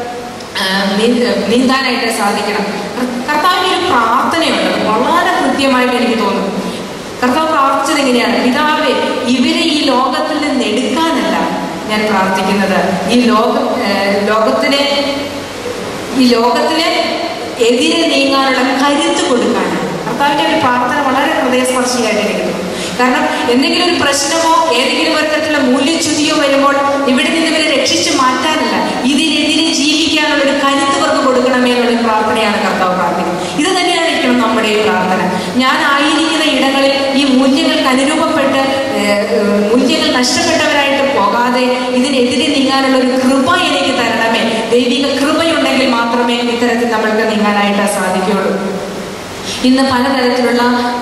നീന്താനായിട്ട് സാധിക്കണം. കർത്താവിന് ഒരു പ്രാർത്ഥനയുണ്ട്, വളരെ കൃത്യമായിട്ട് എനിക്ക് തോന്നുന്നു. കർത്താവ് പ്രാർത്ഥിച്ചത് എങ്ങനെയാണ്? പിതാവേ, ഇവരെ ഈ ലോകത്തിൽ നിന്ന് എടുക്കാനല്ല ഞാൻ പ്രാർത്ഥിക്കുന്നത്, ഈ ലോക ലോകത്തിനെ ഈ ലോകത്തിന് എതിരെ നീങ്ങാനുള്ള കരുത്ത് കൊടുക്കാനാണ്. കർത്താവിൻ്റെ ഒരു പ്രാർത്ഥന വളരെ ഹൃദയസ്പർശിയായിട്ട് എനിക്ക് തോന്നുന്നു. കാരണം എന്തെങ്കിലും ഒരു പ്രശ്നമോ ഏതെങ്കിലും ഒരു തരത്തിലുള്ള മൂല്യച്യുതിയോ വരുമ്പോൾ ഇവിടെ നിന്ന് ഇവരെ രക്ഷിച്ച് മാറ്റാനല്ല, ഇതിനെതിരെ ജീവിക്കാനുള്ള ഒരു കരുത്ത് ഇവർക്ക് കൊടുക്കണമേ എന്നുള്ള പ്രാർത്ഥനയാണ് കർത്താവ് പ്രാർത്ഥിക്കുന്നത്. ഇത് തന്നെയായിരിക്കണം നമ്മുടെ ഈ പ്രാർത്ഥന. ഞാൻ ആയിരിക്കുന്ന ഇടങ്ങളിൽ ഈ മൂല്യങ്ങൾക്ക് അനുരൂപപ്പെട്ട് മൂല്യങ്ങൾ നഷ്ടപ്പെട്ടവരായിട്ട് പോകാതെ ഇതിനെതിരെ നീങ്ങാനുള്ള ഒരു കൃപ എനിക്ക് തരണമേ. ദൈവിക കൃപയുണ്ടെങ്കിൽ മാത്രമേ ഇത്തരത്തിൽ നമ്മൾക്ക് നീങ്ങാനായിട്ട് സാധിക്കുകയുള്ളൂ. ഇന്ന് പലതരത്തിലുള്ള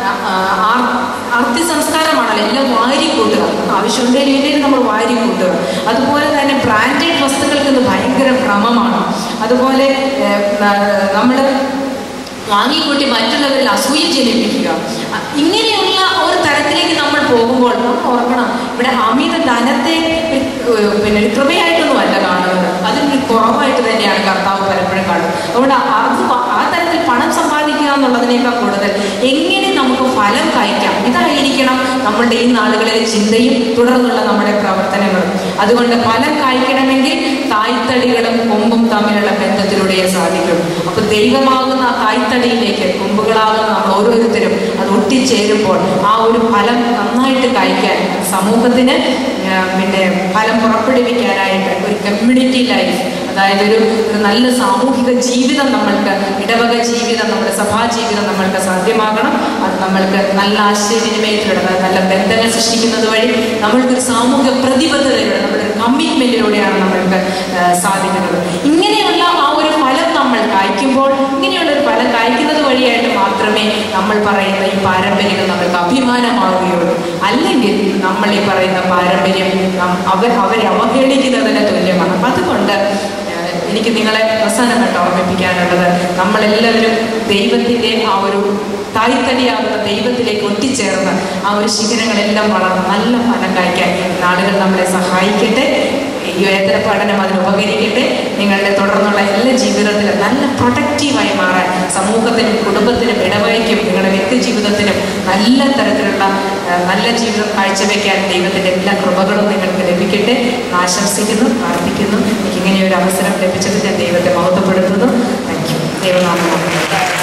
ആർത്തി സംസ്കാരമാണല്ലോ, എല്ലാം വാരി കൂട്ടുക, ആവശ്യമുണ്ടെങ്കിൽ ഇല്ലെങ്കിൽ നമ്മൾ വാരി കൂട്ടുക. അതുപോലെ തന്നെ ബ്രാൻഡഡ് വസ്തുക്കൾക്ക് ഇന്ന് ഭയങ്കര ഭ്രമമാണ്. അതുപോലെ നമ്മൾ വാങ്ങിക്കൂട്ടി മറ്റുള്ളവരിൽ അസൂയ ജനിപ്പിക്കുക, ഇങ്ങനെയുള്ള ഒരു തരത്തിലേക്ക് നമ്മൾ പോകുമ്പോൾ നമ്മൾ ഓർക്കണം, ഇവിടെ അമിത ധനത്തെ പിന്നെ കൃപയായിട്ടൊന്നും അല്ല കാണുന്നത്, അതിന് കുറവായിട്ട് തന്നെയാണ് കർത്താവ് പലപ്പോഴും കാണുന്നത്. അതുകൊണ്ട് അത് ആ തരത്തിൽ പണം സമ്പാദിക്കുക എന്നുള്ളതിനേക്കാൾ കൂടുതൽ എങ്ങനെ നമുക്ക് ഫലം കായ്ക്കാം, ഇതായിരിക്കണം നമ്മളുടെ ഈ നാളുകളിലെ ചിന്തയും തുടർന്നുള്ള നമ്മുടെ പ്രവർത്തനങ്ങളും. അതുകൊണ്ട് ഫലം കായ്ക്കണമെങ്കിൽ തായ്തടികളും കൊമ്പും തമ്മിലുള്ള ബന്ധത്തിലൂടെയേ സാധിക്കും. അപ്പൊ ദൈവമാകുന്ന തായ്തടിയിലേക്ക് കൊമ്പുകളാകുന്ന നമ്മൾ ഓരോരുത്തരും അത് ഒട്ടിച്ചേരുമ്പോൾ ആ ഒരു ഫലം നന്നായിട്ട് കായ്ക്കാൻ സമൂഹത്തിന് പിന്നെ ഫലം പുറപ്പെടുവിക്കാനായിട്ട് ഒരു കമ്മ്യൂണിറ്റി ലൈഫ്, അതായത് ഒരു ഒരു നല്ല സാമൂഹിക ജീവിതം നമ്മൾക്ക്, ഇടവക ജീവിതം, നമ്മുടെ സഭാ ജീവിതം നമ്മൾക്ക് സാധ്യമാകണം. അത് നമ്മൾക്ക് നല്ല ആശയവിനിമയത്തിലൂടെ, നല്ല ബന്ധങ്ങൾ സൃഷ്ടിക്കുന്നത് വഴി നമ്മൾക്കൊരു സാമൂഹിക പ്രതിബദ്ധതയിലൂടെ, നമ്മുടെ ഒരു കമ്മിറ്റ്മെന്റിലൂടെയാണ് നമ്മൾക്ക് സാധിക്കുന്നത്. ഇങ്ങനെയുള്ള ആ ഒരു ഫലം നമ്മൾ കായ്ക്കുമ്പോൾ, ഇങ്ങനെയുള്ള ഒരു ഫലം കായ്ക്കുന്നത് വഴിയായിട്ട് മാത്രമേ നമ്മൾ പറയുന്ന ഈ പാരമ്പര്യങ്ങൾ നമ്മൾക്ക് അഭിമാനമാവുകയുള്ളൂ. അല്ലെങ്കിൽ നമ്മൾ ഈ പറയുന്ന പാരമ്പര്യം അവർ അവരെ അവഹേളിക്കുന്നതിന് തുല്യമാണ്. അപ്പം അതുകൊണ്ട് എനിക്ക് നിങ്ങളെ അവസാനമായിട്ട് ഓർമ്മിപ്പിക്കാനുള്ളത്, നമ്മളെല്ലാവരും ദൈവത്തിൻ്റെ ആ ഒരു തായ്തടിയാകുന്ന ദൈവത്തിലേക്ക് ഒട്ടിച്ചേർന്ന് ആ ഒരു ശിഖരങ്ങളെല്ലാം വളർന്ന് നല്ല ഫലം കായ്ക്കാൻ നാളുകൾ നമ്മളെ സഹായിക്കട്ടെ. ഈ വേതന പഠനം അതിന് ഉപകരിക്കട്ടെ. നിങ്ങളുടെ തുടർന്നുള്ള എല്ലാ ജീവിതത്തിലും നല്ല പ്രൊഡക്റ്റീവായി മാറാൻ, സമൂഹത്തിനും കുടുംബത്തിനും ഇടവകയ്ക്കും നിങ്ങളുടെ വ്യക്തി ജീവിതത്തിനും നല്ല തരത്തിലുള്ള നല്ല ജീവിതം കാഴ്ചവെക്കാൻ ദൈവത്തിൻ്റെ എല്ലാ കൃപകളും നിങ്ങൾക്ക് ലഭിക്കട്ടെ. ആശംസിക്കുന്നു, പ്രാർത്ഥിക്കുന്നു. എനിക്ക് ഇങ്ങനെ ഒരു അവസരം ലഭിച്ചത് ഞാൻ ദൈവത്തെ മഹത്വപ്പെടുത്തുന്നു. Thank you. ദൈവനാമം.